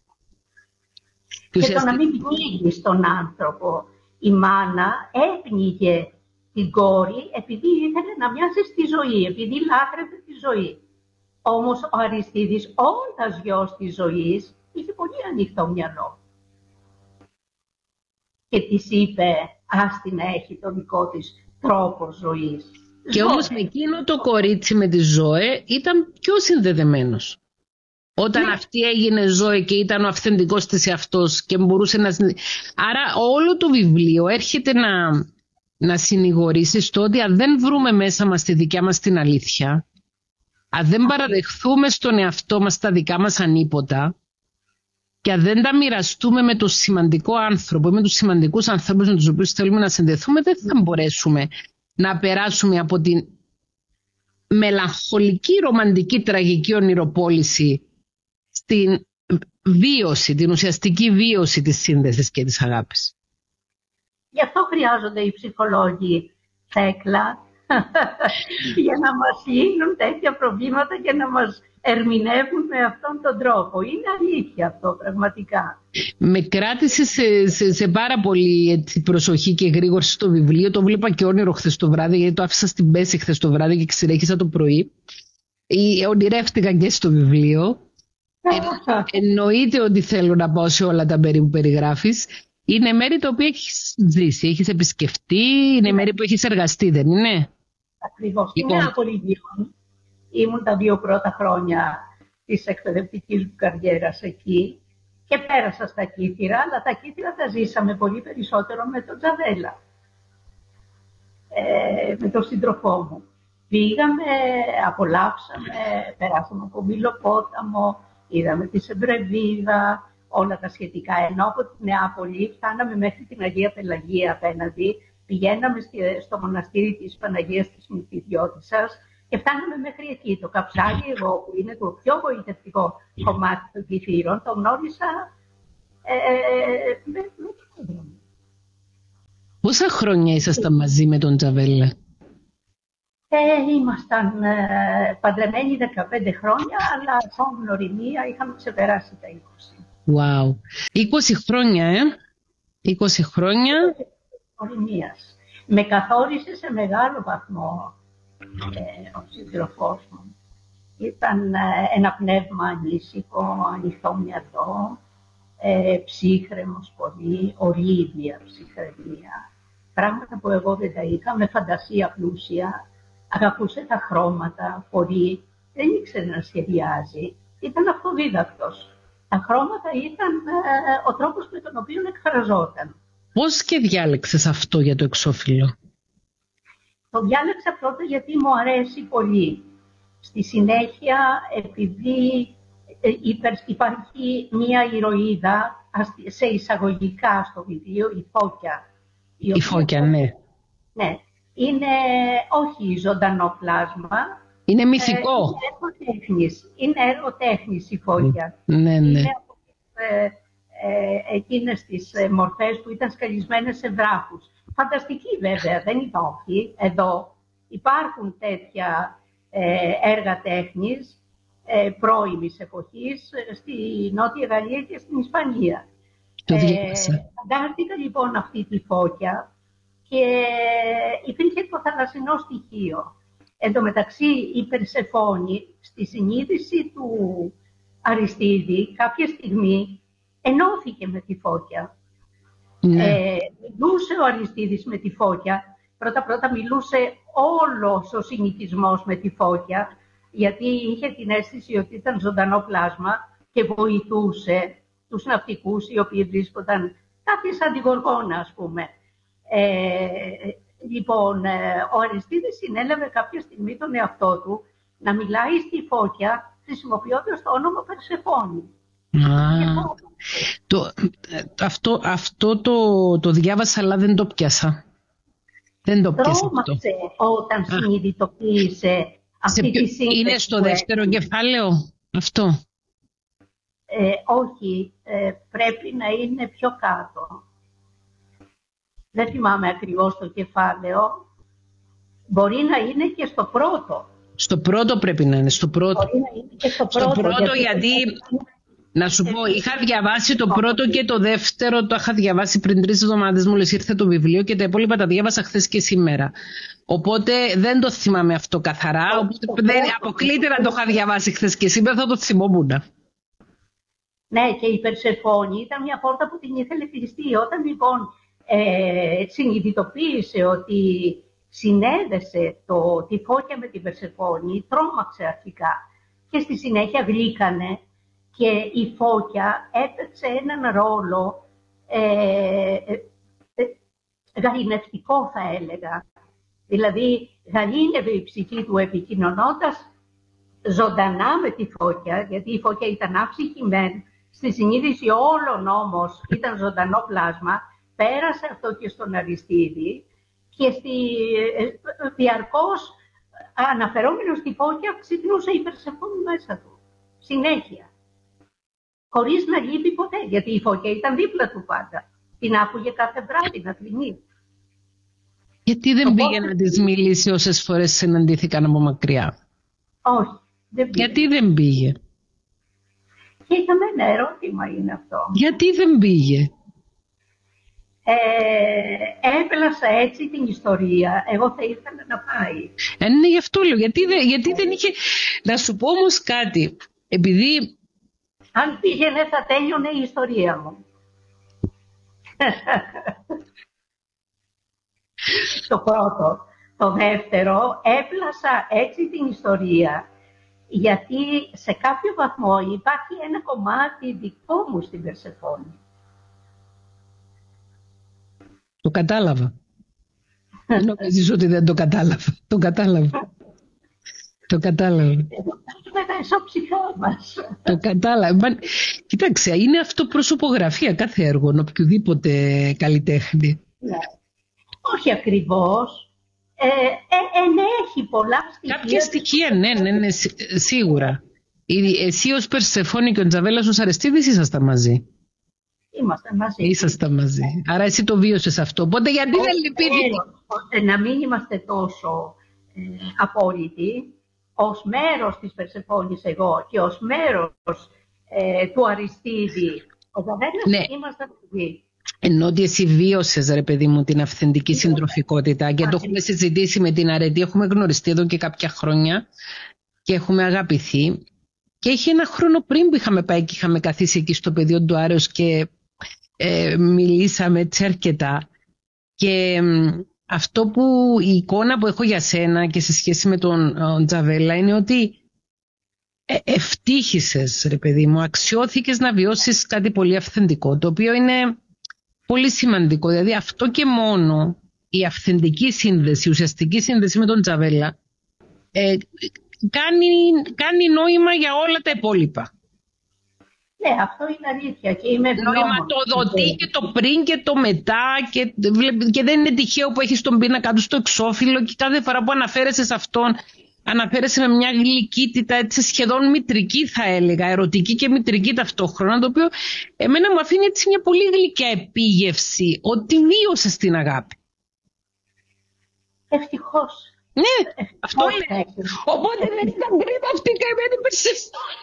Και το να μην πνίγει στον άνθρωπο. Η μάνα έπνιγε την κόρη επειδή ήθελε να μοιάζει στη ζωή, επειδή λάτρευε τη ζωή. Όμως ο Αριστίδης, όντας γιος της ζωής, είχε πολύ ανοιχτό μυαλό. Και της είπε, άστη να έχει το δικό της τρόπο ζωής. Και όμως με εκείνο το κορίτσι με τη Ζώε ήταν πιο συνδεδεμένος. Όταν αυτή έγινε Ζώε και ήταν ο αυθεντικός της εαυτός και μπορούσε να... Άρα όλο το βιβλίο έρχεται να συνηγορήσει στο ότι αν δεν βρούμε μέσα μας τη δικιά μας την αλήθεια, αν δεν παραδεχθούμε στον εαυτό μας τα δικά μας ανίποτα και αν δεν τα μοιραστούμε με τον σημαντικό άνθρωπο ή με τους σημαντικούς ανθρώπους με τους οποίους θέλουμε να συνδεθούμε, δεν θα μπορέσουμε να περάσουμε από την μελαγχολική, ρομαντική, τραγική ονειροπόληση στην βίωση, την ουσιαστική βίωση της σύνδεσης και της αγάπης. Γι' αυτό χρειάζονται οι ψυχολόγοι, Θέκλα, για να μας λύνουν τέτοια προβλήματα και να μας ερμηνεύουν με αυτόν τον τρόπο. Είναι αλήθεια αυτό πραγματικά. Με κράτησε σε πάρα πολύ προσοχή και γρήγορση στο βιβλίο. Το βλέπα και όνειρο χθες το βράδυ, γιατί το άφησα στην πέση χθες το βράδυ και ξηρέχισα το πρωί. Ονειρεύτηκα και στο βιβλίο. Εννοείται ότι θέλω να πάω σε όλα τα μέρη που περιγράφεις. Είναι μέρη τα οποία έχεις ζήσει, έχεις επισκεφτεί, είναι μέρη που έχεις εργαστεί, δεν είναι? Ακριβώς. Στην Νεάπολη ήμουν τα 2 πρώτα χρόνια της εκπαιδευτικής μου καριέρας εκεί και πέρασα στα Κύθυρα, αλλά τα Κύθυρα τα ζήσαμε πολύ περισσότερο με τον Τζαβέλα, με τον σύντροφό μου. Πήγαμε, απολαύσαμε, περάσαμε από Μήλο-Πόταμο, είδαμε τη Σεμπρεβίδα, όλα τα σχετικά. Ενώ από τη Νεάπολη φτάναμε μέχρι την Αγία Πελαγία απέναντι, πηγαίναμε στο μοναστήρι της Παναγίας της Μυθιδιώτισσας και φτάναμε μέχρι εκεί. Το Καψάλι, εγώ που είναι το πιο γοητευτικό κομμάτι των Κυθύρων, το γνώρισα με το. Πόσα χρόνια ήσασταν μαζί με τον Τζαβέλα? Ήμασταν παντρεμένοι 15 χρόνια, αλλά σαν γνωριμία είχαμε ξεπεράσει τα 20. Wow. 20 χρόνια, 20 χρόνια. Γνωριμίας. Με καθόρισε σε μεγάλο βαθμό ο σύντροφός μου. Ήταν ένα πνεύμα ανήσυχο, ανοιχτό μυαλό, ψύχρεμος πολύ, ολίβια ψυχραιμία. Πράγματα που εγώ δεν τα είχα, με φαντασία πλούσια. Αγαπούσε τα χρώματα πολύ, δεν ήξερε να σχεδιάζει, ήταν αυτοδίδακτος. Τα χρώματα ήταν ο τρόπος με τον οποίο εκφραζόταν. Πώς και διάλεξες αυτό για το εξώφυλλο? Το διάλεξα πρώτα γιατί μου αρέσει πολύ. Στη συνέχεια, επειδή υπάρχει μία ηρωίδα σε εισαγωγικά στο βιβλίο, η Φώκια. Η Φώκια, ναι. Ναι. Είναι όχι ζωντανό πλάσμα. Είναι μυθικό. Είναι έργοτέχνης η Φώκια. Ναι, ναι. Είναι από εκείνες τις μορφές που ήταν σκαλισμένες σε βράχους. Φανταστική βέβαια, δεν υπάρχει εδώ. Υπάρχουν τέτοια έργα τέχνης πρώιμης εποχής στη Νότια Γαλλία και στην Ισπανία. Φαντάστηκα λοιπόν αυτή τη Φώκια και υπήρχε το θαλασσινό στοιχείο. Εν τω μεταξύ η Περσεφόνη στη συνείδηση του Αριστίδη κάποια στιγμή ενώθηκε με τη Φώκια. Ναι. Μιλούσε ο Αριστίδης με τη Φώκια. Πρώτα μιλούσε όλος ο συνοικισμός με τη Φώκια, γιατί είχε την αίσθηση ότι ήταν ζωντανό πλάσμα και βοηθούσε τους ναυτικούς οι οποίοι βρίσκονταν κάτι σαν τη Γοργόνα, ας πούμε. Λοιπόν, ο Αριστίδης συνέλαβε κάποια στιγμή τον εαυτό του να μιλάει στη Φώκια χρησιμοποιώντας το όνομα Περσεφόνη. Αυτό το διάβασα, αλλά δεν το πιάσα. Δεν το πιάσα. Τρόμαξε όταν συνειδητοποίησε αυτή τη σύνδεση. Είναι στο δεύτερο κεφάλαιο αυτό? Όχι, πρέπει να είναι πιο κάτω. Δεν θυμάμαι ακριβώς το κεφάλαιο. Μπορεί να είναι και στο πρώτο. Στο πρώτο πρέπει να είναι, στο πρώτο. Μπορεί να είναι και στο πρώτο, γιατί να σου πω, είχα διαβάσει το πρώτο και το δεύτερο, το είχα διαβάσει πριν 3 εβδομάδες, μόλις ήρθε το βιβλίο, και τα υπόλοιπα τα διάβασα χθες και σήμερα. Οπότε δεν το θυμάμαι αυτό καθαρά, οπότε δεν αποκλείται να το είχα διαβάσει χθες και σήμερα, θα το θυμόμουν. Ναι, και η Περσεφόνη ήταν μια πόρτα που την ήθελε κλειστή. Όταν λοιπόν συνειδητοποίησε ότι συνέδεσε τη Φώκια με την Περσεφόνη, τρόμαξε αρχικά και στη συνέχεια γλύκανε και η Φώκια έπαιξε έναν ρόλο γαληνευτικό, θα έλεγα. Δηλαδή γαλήνευε η ψυχή του επικοινωνώντας ζωντανά με τη Φώκια, γιατί η Φώκια ήταν άψυχη μεν, στη συνείδηση όλων όμως ήταν ζωντανό πλάσμα. Πέρασε αυτό και στον Αριστίδη και διαρκώς αναφερόμενο στη Φώκια ξυπνούσε η Περσεφόνη μέσα του. Συνέχεια. Χωρίς να λείπει ποτέ, γιατί η Φώκια ήταν δίπλα του πάντα. Την άκουγε κάθε βράδυ να θρηνεί. Γιατί δεν πήγε να της μιλήσει όσες φορές συναντήθηκαν από μακριά? Όχι, δεν πήγε. Γιατί δεν πήγε? Και για μένα ερώτημα είναι αυτό. Γιατί δεν πήγε? Έπλασα έτσι την ιστορία. Εγώ θα ήθελα να πάει. Ναι, γι' αυτό λέω. Γιατί δεν είχε... Να σου πω όμως κάτι. Επειδή... Αν πήγαινε θα τέλειωνε η ιστορία μου. Το πρώτο. Το δεύτερο, έπλασα έτσι την ιστορία, γιατί σε κάποιο βαθμό υπάρχει ένα κομμάτι δικό μου στην Περσεφόνη. Το κατάλαβα. Δεν νομίζεις ότι δεν το κατάλαβα. Το κατάλαβα. Το κατάλαβα. Με τα ισόψυχά μας. Το κατάλαβα. Κοίταξε, είναι αυτοπροσωπογραφία κάθε έργο, οποιοδήποτε καλλιτέχνη. Ναι. Όχι ακριβώς. Έχει πολλά στοιχεία. Κάποια στοιχεία, ναι, σίγουρα. Εσύ ως Περσεφόνη και ο Τζαβέλας ως Αριστίδης ήσασταν μαζί. Ήσασταν μαζί. Άρα εσύ το βίωσες αυτό. Οπότε γιατί δεν λυπήθηκε? Ώστε να μην είμαστε τόσο απόλυτοι, ως μέρος της Περσεφόνης εγώ και ως μέρος του Αριστίδη, ο Τζαβέλας ήμασταν μαζί. Ενώ ότι εσύ βίωσες, ρε παιδί μου, την αυθεντική συντροφικότητα, και το έχουμε συζητήσει με την Αρετή, έχουμε γνωριστεί εδώ και κάποια χρόνια και έχουμε αγαπηθεί. Και είχε ένα χρόνο πριν που είχαμε πάει και είχαμε καθίσει εκεί στο πεδίο του Άρεως και μιλήσαμε έτσι αρκετά. Και αυτό που η εικόνα που έχω για σένα και σε σχέση με τον Τζαβέλα είναι ότι ευτύχησες, ρε παιδί μου, αξιώθηκες να βιώσεις κάτι πολύ αυθεντικό, το οποίο είναι πολύ σημαντικό. Δηλαδή αυτό και μόνο, η αυθεντική σύνδεση, η ουσιαστική σύνδεση με τον Τζαβέλα κάνει νόημα για όλα τα υπόλοιπα. Ναι, αυτό είναι αλήθεια και είμαι ευγνώμων. Νοηματοδοτεί και το πριν και το μετά και δεν είναι τυχαίο που έχεις τον πίνακα του στο εξώφυλλο και κάθε φορά που αναφέρεσαι σε αυτόν αναφέρεσαι με μια γλυκύτητα, έτσι σχεδόν μητρική θα έλεγα, ερωτική και μητρική ταυτόχρονα, το οποίο εμένα μου αφήνει έτσι μια πολύ γλυκιά επίγευση ότι βίωσες την αγάπη. Ευτυχώς. Ναι, αυτό είναι. Οπότε δεν ήταν κρίμα αυτή η καημένη Περσεφόνη.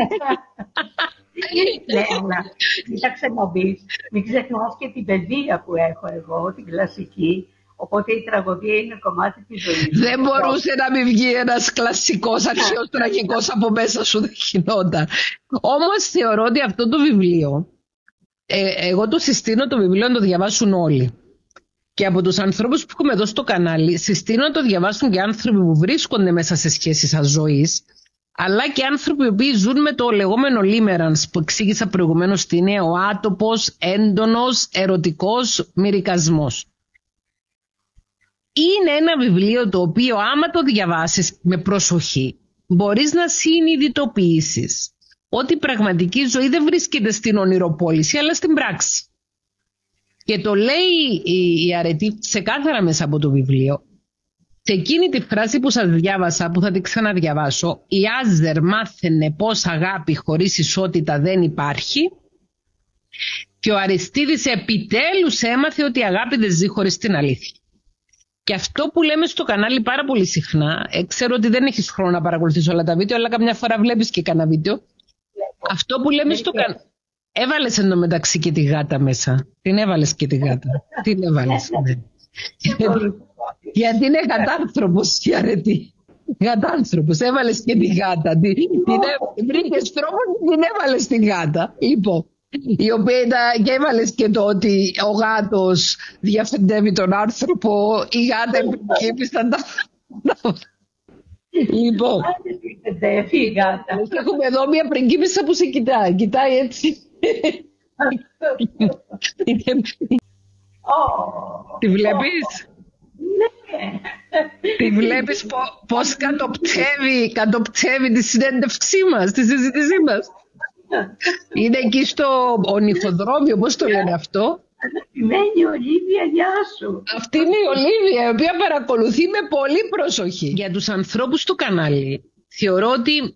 Ναι, αλλά κοίταξε να δεις, μην ξεχνάς και την παιδεία που έχω εγώ, την κλασική. Οπότε η τραγωδία είναι κομμάτι της ζωής. Δεν μπορούσε να μην βγει ένας κλασικός αρχαίος τραγικός από μέσα σου, δεν γινόταν. Όμως θεωρώ ότι αυτό το βιβλίο Εγώ το συστήνω το βιβλίο να το διαβάσουν όλοι. Και από τους ανθρώπους που έχουμε εδώ στο κανάλι, συστήνω να το διαβάσουν και άνθρωποι που βρίσκονται μέσα σε σχέσεις αζωής, αλλά και άνθρωποι που ζουν με το λεγόμενο limerence, που εξήγησα προηγουμένως τι είναι ο άτοπος, έντονος, ερωτικός μυρικασμός. Είναι ένα βιβλίο το οποίο άμα το διαβάσεις με προσοχή, μπορείς να συνειδητοποιήσεις ότι η πραγματική ζωή δεν βρίσκεται στην ονειροπόληση, αλλά στην πράξη. Και το λέει η Αρετή ξεκάθαρα μέσα από το βιβλίο. Σε εκείνη τη φράση που σας διάβασα, που θα την ξαναδιαβάσω, η Άζερ μάθαινε πως αγάπη χωρίς ισότητα δεν υπάρχει, και ο Αριστίδης επιτέλους έμαθε ότι η αγάπη δεν ζει χωρίς την αλήθεια. Και αυτό που λέμε στο κανάλι πάρα πολύ συχνά, ξέρω ότι δεν έχεις χρόνο να παρακολουθείς όλα τα βίντεο, αλλά καμιά φορά βλέπεις και κανένα βίντεο. Αυτό που λέμε στο κανάλι. Έβαλες εντωμεταξύ και τη γάτα μέσα. Την έβαλες και τη γάτα. Την έβαλες. Γιατί είναι γατάνθρωπος η Αρετή. Γατάνθρωπος. Έβαλες και τη γάτα. Βρήκες τρόπο και την έβαλες τη γάτα. Λοιπόν, η οποία και έβαλες και το ότι ο γάτος διαφεντεύει τον άνθρωπο, η γάτα επικύπησαν τα... Λοιπόν, έχουμε εδώ μια πριγκίπισσα που σε κοιτάει. Κοιτάει έτσι. Τη βλέπεις? Ναι. Τη βλέπεις πώς κατοπτεύει τη συνέντευξή μας, τη συζήτησή μας? Είναι εκεί στο ονυχοδρόμιο, πώς το λένε αυτό? Αγαπημένη Ολίβια, γεια σου. Αυτή είναι η Ολίβια, η οποία παρακολουθεί με πολύ προσοχή. Για τους ανθρώπους του κανάλι, θεωρώ ότι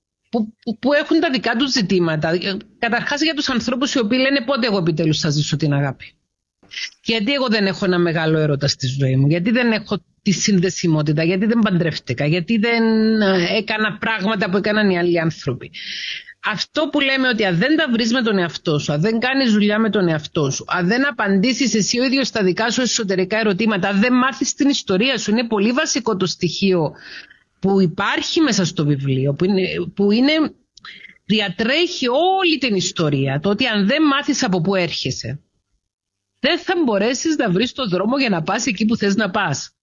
που έχουν τα δικά τους ζητήματα. Καταρχάς για τους ανθρώπους οι οποίοι λένε πότε εγώ επιτέλους θα ζήσω την αγάπη. Γιατί εγώ δεν έχω ένα μεγάλο έρωτα στη ζωή μου, γιατί δεν έχω τη συνδεσιμότητα, γιατί δεν παντρεύτηκα, γιατί δεν έκανα πράγματα που έκαναν οι άλλοι άνθρωποι. Αυτό που λέμε ότι αν δεν τα βρεις με τον εαυτό σου, αν δεν κάνεις δουλειά με τον εαυτό σου, αν δεν απαντήσεις εσύ ο ίδιος στα δικά σου εσωτερικά ερωτήματα, αν δεν μάθεις την ιστορία σου, είναι πολύ βασικό το στοιχείο που υπάρχει μέσα στο βιβλίο, που διατρέχει όλη την ιστορία. Το ότι αν δεν μάθεις από πού έρχεσαι, δεν θα μπορέσεις να βρεις τον δρόμο για να πας εκεί που θες να πας.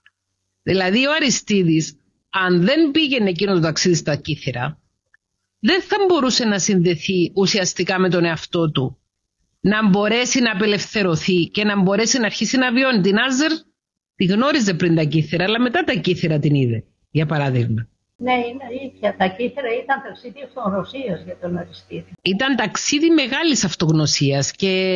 Δηλαδή ο Αριστίδης, αν δεν πήγαινε εκείνο το ταξίδι στα Κύθυρα, δεν θα μπορούσε να συνδεθεί ουσιαστικά με τον εαυτό του, να μπορέσει να απελευθερωθεί και να μπορέσει να αρχίσει να βιώνει. Την Άζερ τη γνώριζε πριν τα Κύθυρα, αλλά μετά τα Κύθυρα την είδε, για παράδειγμα. Ναι, είναι αλήθεια. Τα Κύθυρα ήταν ταξίδι αυτογνωσίας για τον Αριστίδη. Ήταν ταξίδι μεγάλης αυτογνωσίας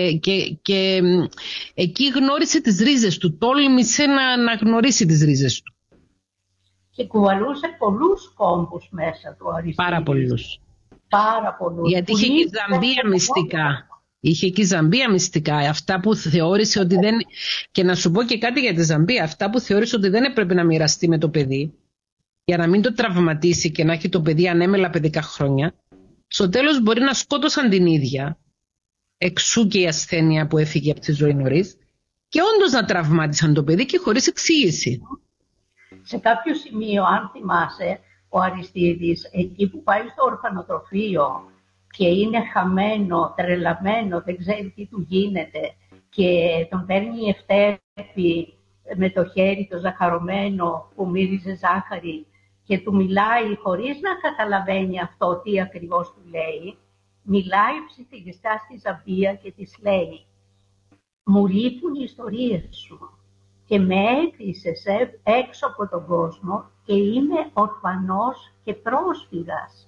και εκεί γνώρισε τις ρίζες του, τόλμησε να γνωρίσει τις ρίζες του. Και κουβαλούσε πολλούς κόμπους μέσα του Αριστίδη. Πάρα πολλούς. Πάρα πολλούς. Γιατί είχε και Ζαμπία μυστικά. Είχε και Ζαμπία μυστικά. Αυτά που θεώρησε ότι δεν... Και να σου πω και κάτι για τη Ζαμπία. Αυτά που θεώρησε ότι δεν έπρεπε να μοιραστεί με το παιδί, για να μην το τραυματίσει και να έχει το παιδί ανέμελα παιδικά χρόνια, στο τέλος μπορεί να σκότωσαν την ίδια. Εξού και η ασθένεια που έφυγε από τη ζωή νωρίς. Και όντως να τραυμάτισαν το παιδί και χωρίς εξήγηση. Σε κάποιο σημείο, αν θυμάσαι, ο Αριστίδης, εκεί που πάει στο ορφανοτροφείο και είναι χαμένο, τρελαμένο, δεν ξέρει τι του γίνεται και τον παίρνει η Ευτέρπη με το χέρι το ζαχαρωμένο που μύριζε ζάχαρη και του μιλάει χωρίς να καταλαβαίνει αυτό τι ακριβώς του λέει, μιλάει ψιθυριστά στη Ζαμπία και της λέει «Μου λείπουν οι ιστορίες σου και με έκλεισες έξω από τον κόσμο και είμαι ορφανός και πρόσφυγας».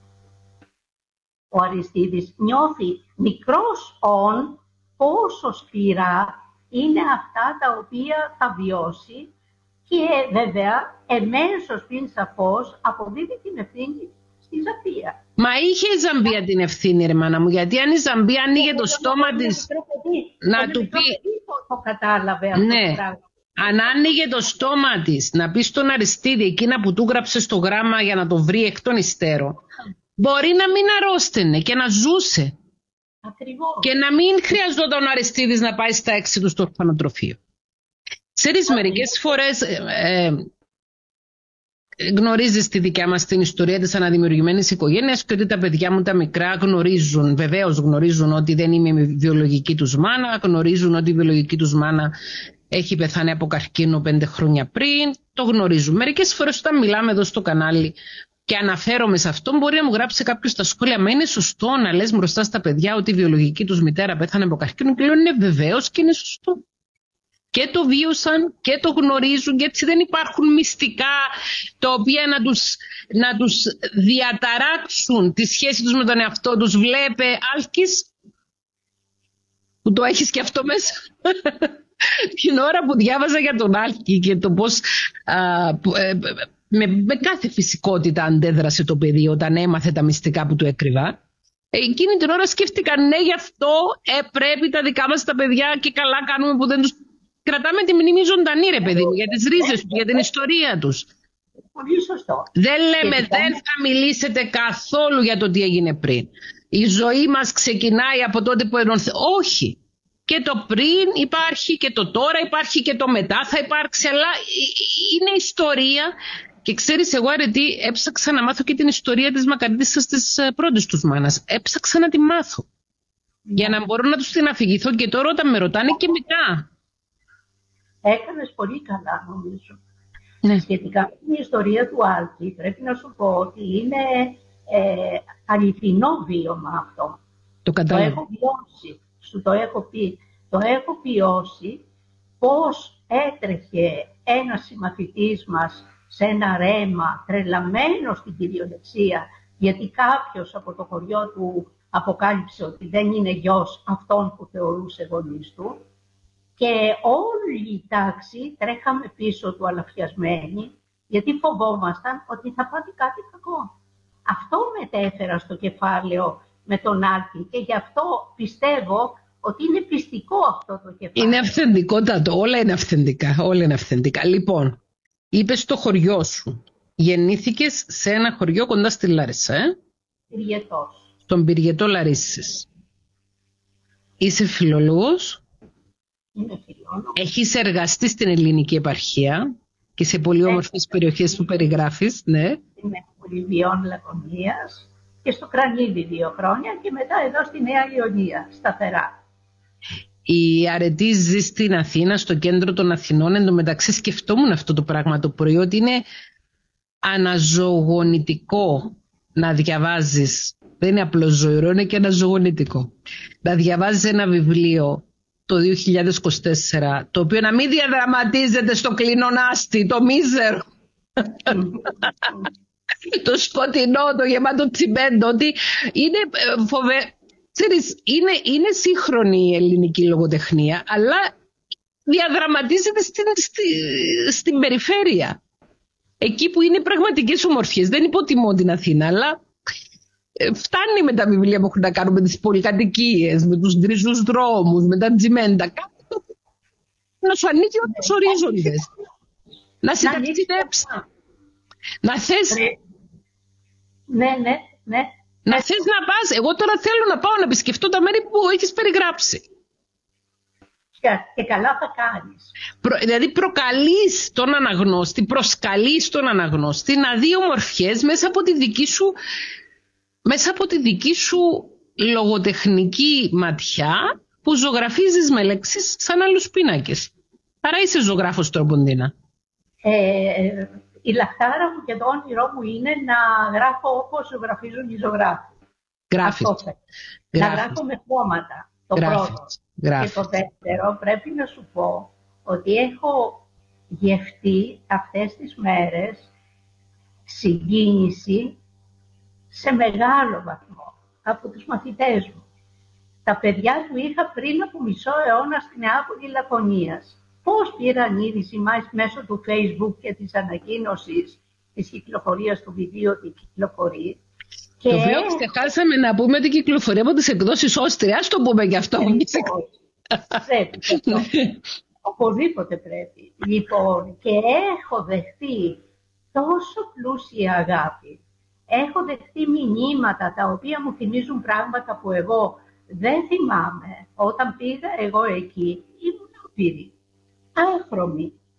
Ο Αριστίδης νιώθει μικρός όν πόσο σκληρά είναι αυτά τα οποία θα βιώσει και βέβαια εμέσως πριν σαφώς αποδίδει την ευθύνη στη Ζαμπία. Μα είχε η Ζαμπία την ευθύνη, ρε μάνα μου, γιατί αν η Ζαμπία ανοίγε το στόμα της να του πει... Το κατάλαβε αυτό το πράγμα. Αν άνοιγε το στόμα της να πει στον Αριστίδη εκείνα που του γράψε στο γράμμα για να το βρει εκ των υστέρων, μπορεί να μην αρρώστενε και να ζούσε. Ακριβώς. Και να μην χρειαζόταν ο Αριστίδης να πάει στα 6 του στο ορφανοτροφείο. Ξέρεις, μερικές φορές γνωρίζεις τη δικιά μας την ιστορία της αναδημιουργημένης οικογένειας και ότι τα παιδιά μου τα μικρά γνωρίζουν, βεβαίως γνωρίζουν ότι δεν είμαι η βιολογική τους μάνα, γνωρίζουν ότι η βιολογική τους μάνα έχει πεθάνει από καρκίνο 5 χρόνια πριν, το γνωρίζουν. Μερικές φορές όταν μιλάμε εδώ στο κανάλι και αναφέρομαι σε αυτό, μπορεί να μου γράψει κάποιος στα σχόλια, μα είναι σωστό να λες μπροστά στα παιδιά ότι η βιολογική τους μητέρα πέθανε από καρκίνο? Και λέω ναι, βεβαίως και είναι σωστό. Και το βίωσαν και το γνωρίζουν και έτσι δεν υπάρχουν μυστικά τα οποία να τους διαταράξουν τη σχέση τους με τον εαυτό τους. Βλέπε, Άλκης, που το έχεις και αυτό μέσα. Την ώρα που διάβαζα για τον Άλκη και το πώς με κάθε φυσικότητα αντέδρασε το παιδί όταν έμαθε τα μυστικά που του έκρυβα, εκείνη την ώρα σκέφτηκα ναι, γι' αυτό πρέπει τα δικά μας τα παιδιά και καλά κάνουμε που δεν τους κρατάμε τη μνήμη ζωντανή, ρε παιδί μου, για τις ρίζες τους, για την ιστορία τους. Πολύ σωστό. Δεν λέμε δεν θα μιλήσετε καθόλου για το τι έγινε πριν. Η ζωή μας ξεκινάει από τότε που ενωθήκαμε. Όχι. Και το πριν υπάρχει και το τώρα υπάρχει και το μετά θα υπάρξει, αλλά είναι ιστορία. Και ξέρεις, εγώ Αρετή έψαξα να μάθω και την ιστορία της μακαρίτισσας της πρώτης τους μάνας. Έψαξα να τη μάθω. Για να μπορώ να τους την αφηγηθώ και τώρα όταν με ρωτάνε και μετά. Έκανες πολύ καλά, νομίζω. Ναι. Σχετικά με την ιστορία του Άλκη, πρέπει να σου πω ότι είναι αληθινό βίωμα αυτό. Το κατάλαβα. Το έχω βιώσει. Σου το έχω πει. Το έχω βιώσει πώς έτρεχε ένας συμμαθητής μας σε ένα ρέμα τρελαμένο στην κυριολεξία, γιατί κάποιος από το χωριό του αποκάλυψε ότι δεν είναι γιος αυτόν που θεωρούσε γονείς του. Και όλη η τάξη τρέχαμε πίσω του αλαφιασμένοι, γιατί φοβόμασταν ότι θα πάθει κάτι κακό. Αυτό μετέφερα στο κεφάλαιο με τον Άλκη και γι' αυτό πιστεύω ότι είναι πιστικό αυτό το κεφάλαιο. Είναι αυθεντικότατο, όλα είναι αυθεντικά, όλα είναι αυθεντικά. Λοιπόν, είπες στο χωριό σου, γεννήθηκες σε ένα χωριό κοντά στη Λάρισα, Πυριετός. Στον Πυριετό Λαρίσσης. Είσαι φιλολόγος. Είμαι φιλόλογος. Έχεις εργαστεί στην ελληνική επαρχία και σε πολύ όμορφες περιοχές που περιγράφεις, ναι. Είμαι Πολυβιών Λακωνίας και στο Κρανίδι 2 χρόνια και μετά εδώ στη Νέα Ιωνία, σταθερά. Η Αρετή ζει στην Αθήνα, στο κέντρο των Αθηνών. Εν τω μεταξύ σκεφτόμουν αυτό το πράγμα το πρωί, ότι είναι αναζωογονητικό να διαβάζεις. Δεν είναι απλώς ζωηρό, είναι και αναζωογονητικό. Να διαβάζεις ένα βιβλίο το 2024, το οποίο να μην διαδραματίζεται στο κλεινονάστη, το μίζερο. Το σκοτεινό, το γεμάτο τσιμέντο, ότι είναι Ξέρεις, είναι σύγχρονη η ελληνική λογοτεχνία, αλλά διαδραματίζεται στην περιφέρεια. Εκεί που είναι πραγματικές ομορφιές. Δεν υποτιμώ την Αθήνα, αλλά φτάνει με τα βιβλία που έχουν να κάνουν με τις πολυκατοικίες, με τους γκρίζους δρόμους, με τα τσιμέντα. Να σου ανοίγει όλους τους ορίζοντες. Να συνταξιδέψει. Να θες... Ναι. Να θες να πας. Εγώ τώρα θέλω να πάω να επισκεφτώ τα μέρη που έχεις περιγράψει. Και καλά θα κάνεις. Δηλαδή προκαλείς τον αναγνώστη, προσκαλείς τον αναγνώστη να δει ομορφιές μέσα από τη δική σου λογοτεχνική ματιά που ζωγραφίζεις με λέξεις σαν άλλους πίνακες. Άρα είσαι ζωγράφος τροποντίνα. Η λαχτάρα μου και το όνειρό μου είναι να γράφω όπως ζωγραφίζουν οι ζωγράφοι. Να γράφω με χρώματα, το πρώτο. Και το δεύτερο, πρέπει να σου πω ότι έχω γευτεί αυτές τις μέρες συγκίνηση σε μεγάλο βαθμό από τους μαθητές μου. Τα παιδιά του είχα πριν από μισό αιώνα στην Νεάπολη Λακωνίας. Πώς πήραν είδηση μέσω του Facebook και της ανακοίνωσης της κυκλοφορίας του βιβλίου ότι κυκλοφορεί. Το οποίο ξεχάσαμε να πούμε ότι κυκλοφορεί από τις εκδόσεις Όστρια, ας το πούμε και αυτό. Πρέπει αυτό. Οπωσδήποτε πρέπει. Λοιπόν, και έχω δεχτεί τόσο πλούσια αγάπη. Έχω δεχτεί μηνύματα τα οποία μου θυμίζουν πράγματα που εγώ δεν θυμάμαι. Όταν πήγα εγώ εκεί, ήμουν απειρή, άχρωμη.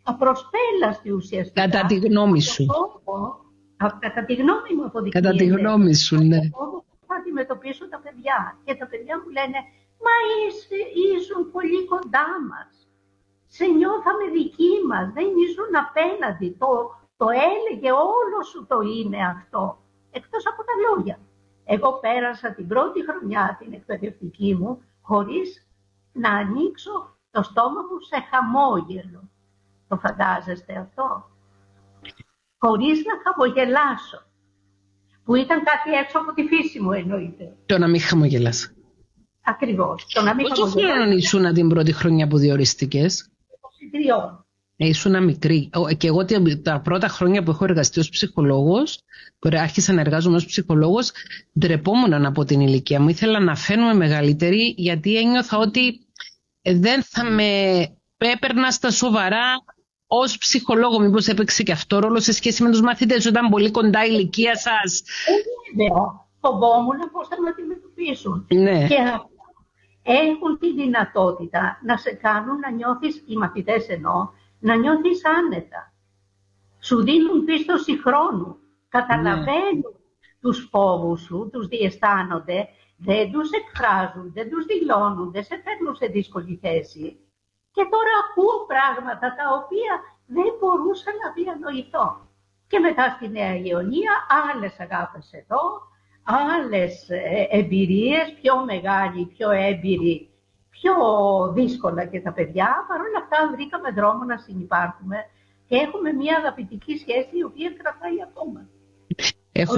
απροσπέλαστη ουσιαστικά. Κατά τη γνώμη σου. Κατά τη γνώμη μου αποδεικνύεται. Κατά τη γνώμη σου, ναι. Θα αντιμετωπίσουν τα παιδιά. Και τα παιδιά μου λένε, μα ήσουν πολύ κοντά μας. Σε νιώθαμε δικοί μας, δεν ήσουν απέναντι. Το έλεγε όλο σου το είναι αυτό. Εκτός από τα λόγια. Εγώ πέρασα την πρώτη χρονιά την εκπαιδευτική μου χωρίς να ανοίξω το στόμα μου σε χαμόγελο. Το φαντάζεστε αυτό? Χωρίς να χαμογελάσω. Που ήταν κάτι έξω από τη φύση μου, εννοείται. Το να μην χαμογελάς. Ακριβώς. Το να μην χαμογελάς. Πόσο χρόνο ήσουν την πρώτη χρονιά που διορίστηκες? 23. Ήσουν μικρή. Και εγώ τα πρώτα χρόνια που έχω εργαστεί ως ψυχολόγος, που άρχισα να εργάζομαι ως ψυχολόγος, ντρεπόμουν από την ηλικία μου. Ήθελα να φαίνομαι μεγαλύτερη, γιατί ένιωθα ότι δεν θα με έπαιρνα στα σοβαρά ως ψυχολόγο. Μήπως έπαιξε και αυτό ρόλο σε σχέση με τους μαθητές, όταν πολύ κοντά η ηλικία σας? Βέβαια. Φοβόμουν πώς θα με αντιμετωπίσουν. Ναι. Και έχουν τη δυνατότητα να σε κάνουν να νιώθεις, οι μαθητές εννοώ, να νιώθεις άνετα. Σου δίνουν πίστοση χρόνου. Καταλαβαίνουν τους φόβους σου, τους διαισθάνονται, δεν τους εκφράζουν, δεν τους δηλώνουν, δεν σε φέρνουν σε δύσκολη θέση. Και τώρα ακούω πράγματα τα οποία δεν μπορούσα να διανοηθώ. Και μετά στη Νέα Ιωνία άλλες αγάπες εδώ, άλλες εμπειρίες, πιο μεγάλοι, πιο έμπειροι, πιο δύσκολα και τα παιδιά. Παρ' όλα αυτά βρήκαμε δρόμο να συνυπάρχουμε και έχουμε μια αγαπητική σχέση η οποία κρατάει ακόμα. Έχω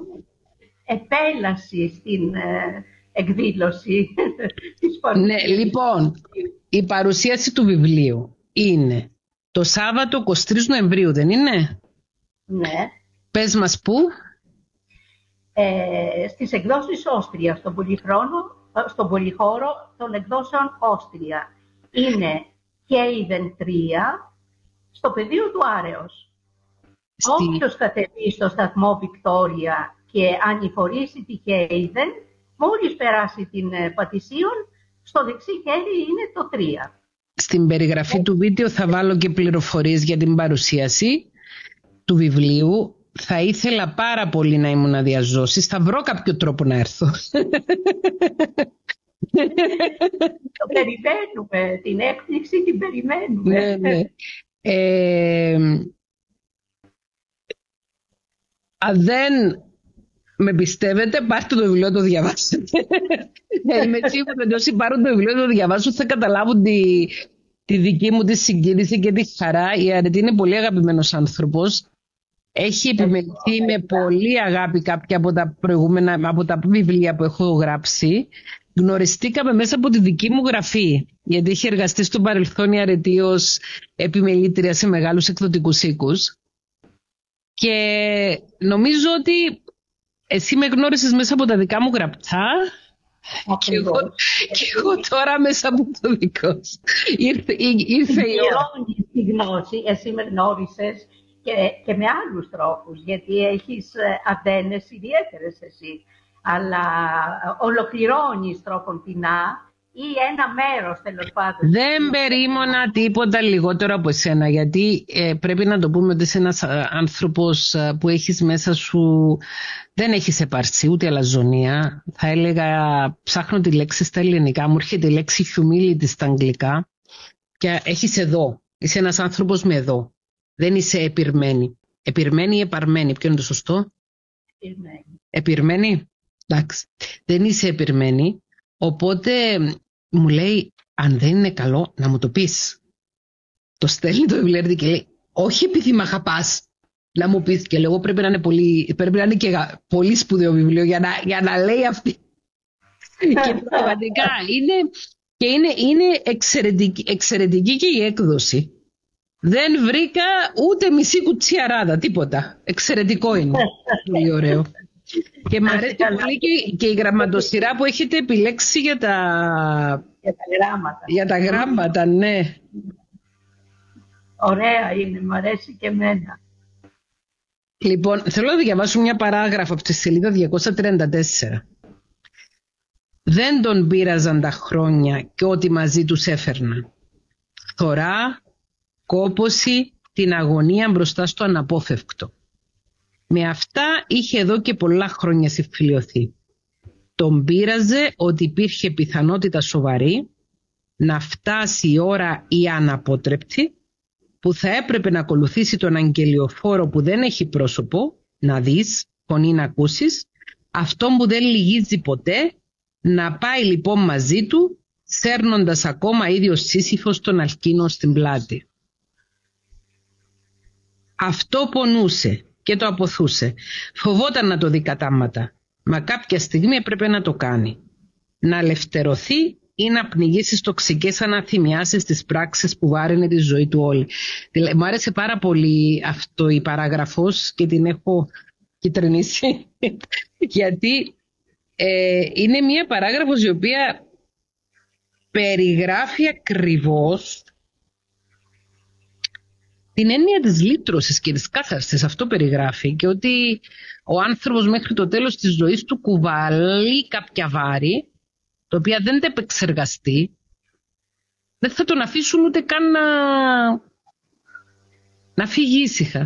επέλαση στην εκδήλωση της παρουσίασης. Ναι, λοιπόν, η παρουσίαση του βιβλίου είναι το Σάββατο 23 Νοεμβρίου, δεν είναι? Ναι. Πες μας πού? Στις εκδόσεις Όστρια, στον πολυχώρο των εκδόσεων Όστρια. Είναι Χέιδεν 3, στο πεδίο του Άρεος. Όποιος κατεβεί στο σταθμό Βικτόρια και ανηφορήσει τη Χέιδεν, μόλις περάσει την Πατησίων, στο δεξί χέρι είναι το 3. Στην περιγραφή του βίντεο θα βάλω και πληροφορίες για την παρουσίαση του βιβλίου. Θα ήθελα πάρα πολύ να ήμουν αδιαζώσης. Θα βρω κάποιο τρόπο να έρθω. Το περιμένουμε. Την έκπληξη την περιμένουμε. Ναι, ναι. Αν δεν με πιστεύετε, πάρτε το βιβλίο, το διαβάσετε. Είμαι σίγουρη ότι όσοι πάρουν το βιβλίο, το διαβάσουν, θα καταλάβουν τη δική μου τη συγκίνηση και τη χαρά. Η Αρετή είναι πολύ αγαπημένος άνθρωπος. Έχει επιμεληθεί με πολύ αγάπη κάποια από τα προηγούμενα, από τα βιβλία που έχω γράψει. Γνωριστήκαμε μέσα από τη δική μου γραφή, γιατί είχε εργαστεί στο παρελθόν η Αρετή ως επιμελήτρια σε μεγάλους εκδοτικούς οίκους. Και νομίζω ότι εσύ με γνώρισες μέσα από τα δικά μου γραπτά και εγώ τώρα μέσα από το δικό σου. Ήρθε η ώρα. Τη γνώση, εσύ με γνώρισες και με άλλους τρόπους, γιατί έχεις αντένες ιδιαίτερες εσύ, αλλά ολοκληρώνεις τρόποντινά ή ένα μέρος τέλος πάντων. Δεν περίμενα τίποτα λιγότερο από εσένα, γιατί πρέπει να το πούμε ότι είσαι ένας άνθρωπος που έχεις μέσα σου, δεν έχεις επάρση ούτε αλαζονία. Θα έλεγα, ψάχνω τη λέξη στα ελληνικά, μου έρχεται η λέξη humility στα αγγλικά, και έχεις εδώ, είσαι ένας άνθρωπος με εδώ. Δεν είσαι επιρμένη. Επιρμένη ή επαρμένη, ποιο είναι το σωστό? Επιρμένη. Εντάξει. Δεν είσαι επιρμένη, οπότε μου λέει, αν δεν είναι καλό να μου το πεις. Το στέλνει το βιβλίο και λέει, όχι επειδή με αγαπάς, να μου πεις. Και λέω, πρέπει να είναι και πολύ σπουδαίο βιβλίο για να λέει αυτή. Και πραγματικά είναι εξαιρετική και η έκδοση. Δεν βρήκα ούτε μισή κουτσιαράδα, τίποτα. Εξαιρετικό είναι. Πολύ ωραίο. Και μου αρέσει πολύ και η γραμματοσυρά που έχετε επιλέξει για τα γράμματα. Για τα γράμματα, ναι. Ωραία είναι, μου αρέσει και εμένα. Λοιπόν, θέλω να διαβάσω μια παράγραφο από τη σελίδα 234. Δεν τον πείραζαν τα χρόνια και ό,τι μαζί τους έφερναν. Θωρά, κόπωση, την αγωνία μπροστά στο αναπόφευκτο. Με αυτά είχε εδώ και πολλά χρόνια συμφιλιωθεί. Τον πείραζε ότι υπήρχε πιθανότητα σοβαρή να φτάσει η ώρα η αναπότρεπτη που θα έπρεπε να ακολουθήσει τον αγγελιοφόρο που δεν έχει πρόσωπο, να δεις, φωνή να ακούσεις, αυτόν που δεν λυγίζει ποτέ, να πάει λοιπόν μαζί του, σέρνοντας ακόμα ίδιος Σύσυφος τον Αλκίνο στην πλάτη. Αυτό πονούσε και το αποθούσε. Φοβόταν να το δει κατάματα, μα κάποια στιγμή έπρεπε να το κάνει. Να ελευθερωθεί ή να πνιγεί στο τοξικές αναθυμιάσεις της πράξης που βάραινε τη ζωή του όλη. Μου άρεσε πάρα πολύ αυτό η παράγραφος και την έχω κυτρινήσει γιατί είναι μια παράγραφος η οποία περιγράφει ακριβώς την έννοια της λύτρωσης και της κάθαρσης. Αυτό περιγράφει, και ότι ο άνθρωπος μέχρι το τέλος της ζωής του κουβαλεί κάποια βάρη τα οποία δεν τα επεξεργαστεί, δεν θα τον αφήσουν ούτε καν να φύγει ήσυχα.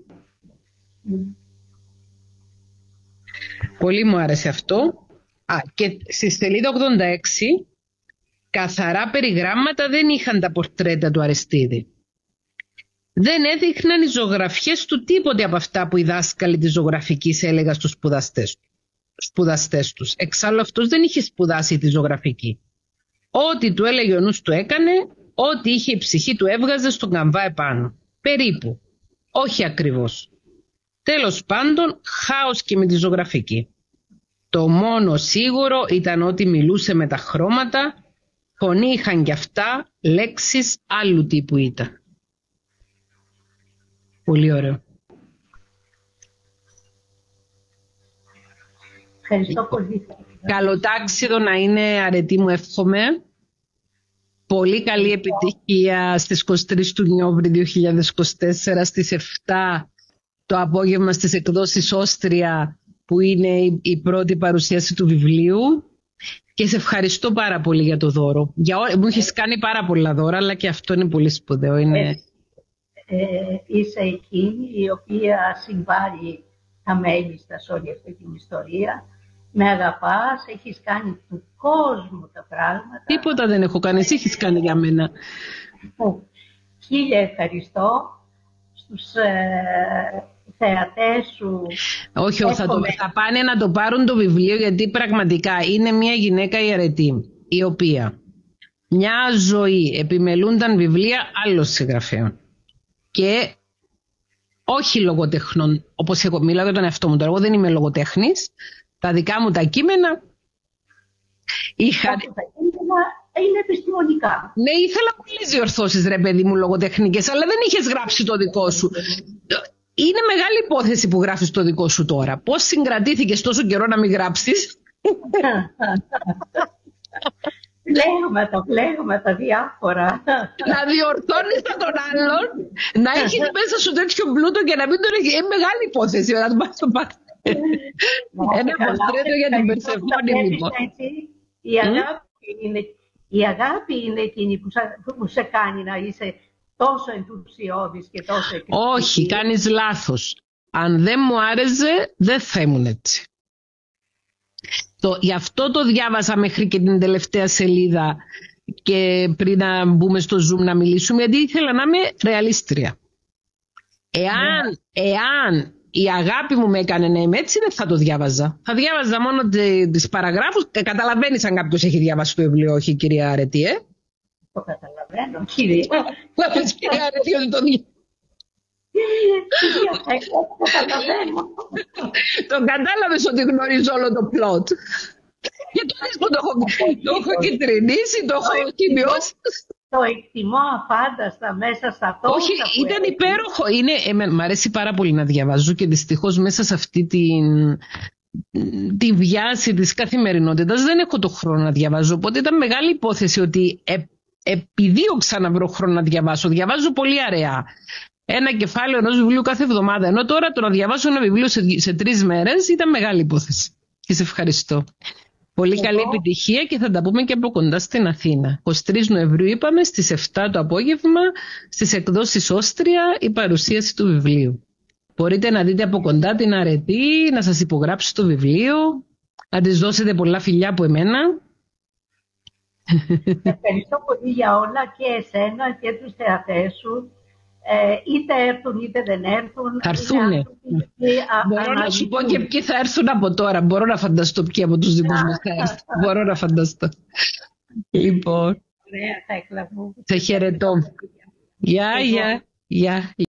Πολύ μου άρεσε αυτό. Και στη σελίδα 86 καθαρά περιγράμματα δεν είχαν τα πορτρέτα του Αριστίδη. Δεν έδειχναν οι ζωγραφιές του τίποτε από αυτά που οι δάσκαλοι της ζωγραφικής έλεγαν στους σπουδαστές τους. Εξάλλου αυτός δεν είχε σπουδάσει τη ζωγραφική. Ό,τι του έλεγε ο νους του έκανε, ό,τι είχε η ψυχή του έβγαζε στον καμβά επάνω. Περίπου. Όχι ακριβώς. Τέλος πάντων, χάος και με τη ζωγραφική. Το μόνο σίγουρο ήταν ότι μιλούσε με τα χρώματα, φωνή είχαν κι αυτά, λέξεις άλλου τύπου ήταν. Πολύ ωραίο. Ευχαριστώ πολύ. Καλοτάξιδο να είναι, Αρετή μου, εύχομαι. Πολύ καλή επιτυχία στις 23 του Νιόβρη 2024, στις 7 το απόγευμα στις εκδόσεις Όστρια, που είναι η πρώτη παρουσίαση του βιβλίου. Και σε ευχαριστώ πάρα πολύ για το δώρο. Μου έχεις κάνει πάρα πολλά δώρα, αλλά και αυτό είναι πολύ σπουδαίο. Είσαι εκείνη η οποία συμβάλλει τα μέλιστα σε όλη αυτή την ιστορία. Με αγαπάς, έχεις κάνει του κόσμου τα πράγματα. Τίποτα δεν έχω κάνει, εσύ έχεις κάνει για μένα. Χίλια ευχαριστώ στους θεατές σου. Όχι, θα πάνε να το πάρουν το βιβλίο, γιατί πραγματικά είναι μια γυναίκα η Αρετή, η οποία μια ζωή επιμελούνταν βιβλία άλλων συγγραφέων. Και όχι λογοτεχνών, όπως εγώ μιλάω για τον εαυτό μου τώρα, εγώ δεν είμαι λογοτέχνης. Τα δικά μου τα κείμενα είναι επιστημονικά. Ναι, ήθελα πολλές διορθώσεις, ρε παιδί μου, λογοτεχνικές, αλλά δεν είχες γράψει το δικό σου. Είναι μεγάλη υπόθεση που γράφεις το δικό σου τώρα. Πώς συγκρατήθηκες τόσο καιρό να μην γράψεις? Πλέγματα διάφορα. Να διορθώνεις τα των άλλων, να έχεις μέσα σου τέτοιο πλούτο και να μην τον έχει. Είναι μεγάλη υπόθεση να του πας στο πάρτι. Ένα πορτρέτο για την Περσεφόνη, λοιπόν. Η αγάπη είναι εκείνη που σε κάνει να είσαι τόσο ενθουσιώδης και τόσο εκκριτική. Όχι, κάνεις λάθος. Αν δεν μου άρεσε, δεν θα ήμουν έτσι. Γι' αυτό το διάβασα μέχρι και την τελευταία σελίδα και πριν να μπούμε στο Zoom να μιλήσουμε, γιατί ήθελα να είμαι ρεαλίστρια. Εάν η αγάπη μου με έκανε να είμαι έτσι, δεν θα το διάβαζα. Θα διάβαζα μόνο τις παραγράφους. Καταλαβαίνεις αν κάποιος έχει διαβάσει το βιβλίο, όχι, κυρία Αρετή, Το καταλαβαίνω, κυρία. Κυρία Αρετή, ότι το διάβασα. Το κατάλαβες ότι γνωρίζω όλο το πλότ. Και το δεις που το έχω κυτρινίσει, το έχω κοιμιώσει. Το εκτιμώ αφάνταστα μέσα στα τόσα. Όχι, ήταν υπέροχο. Μ' αρέσει πάρα πολύ να διαβάζω και δυστυχώς μέσα σε αυτή τη βιάση της καθημερινότητας δεν έχω το χρόνο να διαβάζω. Οπότε ήταν μεγάλη υπόθεση ότι επιδίωξα να βρω χρόνο να διαβάσω. Διαβάζω πολύ αραιά. Ένα κεφάλαιο ενός βιβλίου κάθε εβδομάδα. Ενώ τώρα το να διαβάσω ένα βιβλίο σε 3 μέρες ήταν μεγάλη υπόθεση. Και σε ευχαριστώ. Πολύ καλή επιτυχία και θα τα πούμε και από κοντά στην Αθήνα. 23 Νοεμβρίου είπαμε, στις 7 το απόγευμα, στις εκδόσεις Όστρια, η παρουσίαση του βιβλίου. Μπορείτε να δείτε από κοντά την αρετή, να σας υπογράψει το βιβλίο, να της δώσετε πολλά φιλιά από εμένα. Ευχαριστώ πολύ για όλα και εσένα και τους θεατές σου. Είτε έρθουν είτε δεν έρθουν. Θα έρθουνε. Μπορώ να σου πω και ποιοι θα έρθουν από τώρα. Μπορώ να φανταστώ ποιοι από τους δικούς μας θα έρθουν. Μπορώ να φανταστώ. Λοιπόν. Ωραία, θα εκλαβώ. Σε χαιρετώ. Γεια.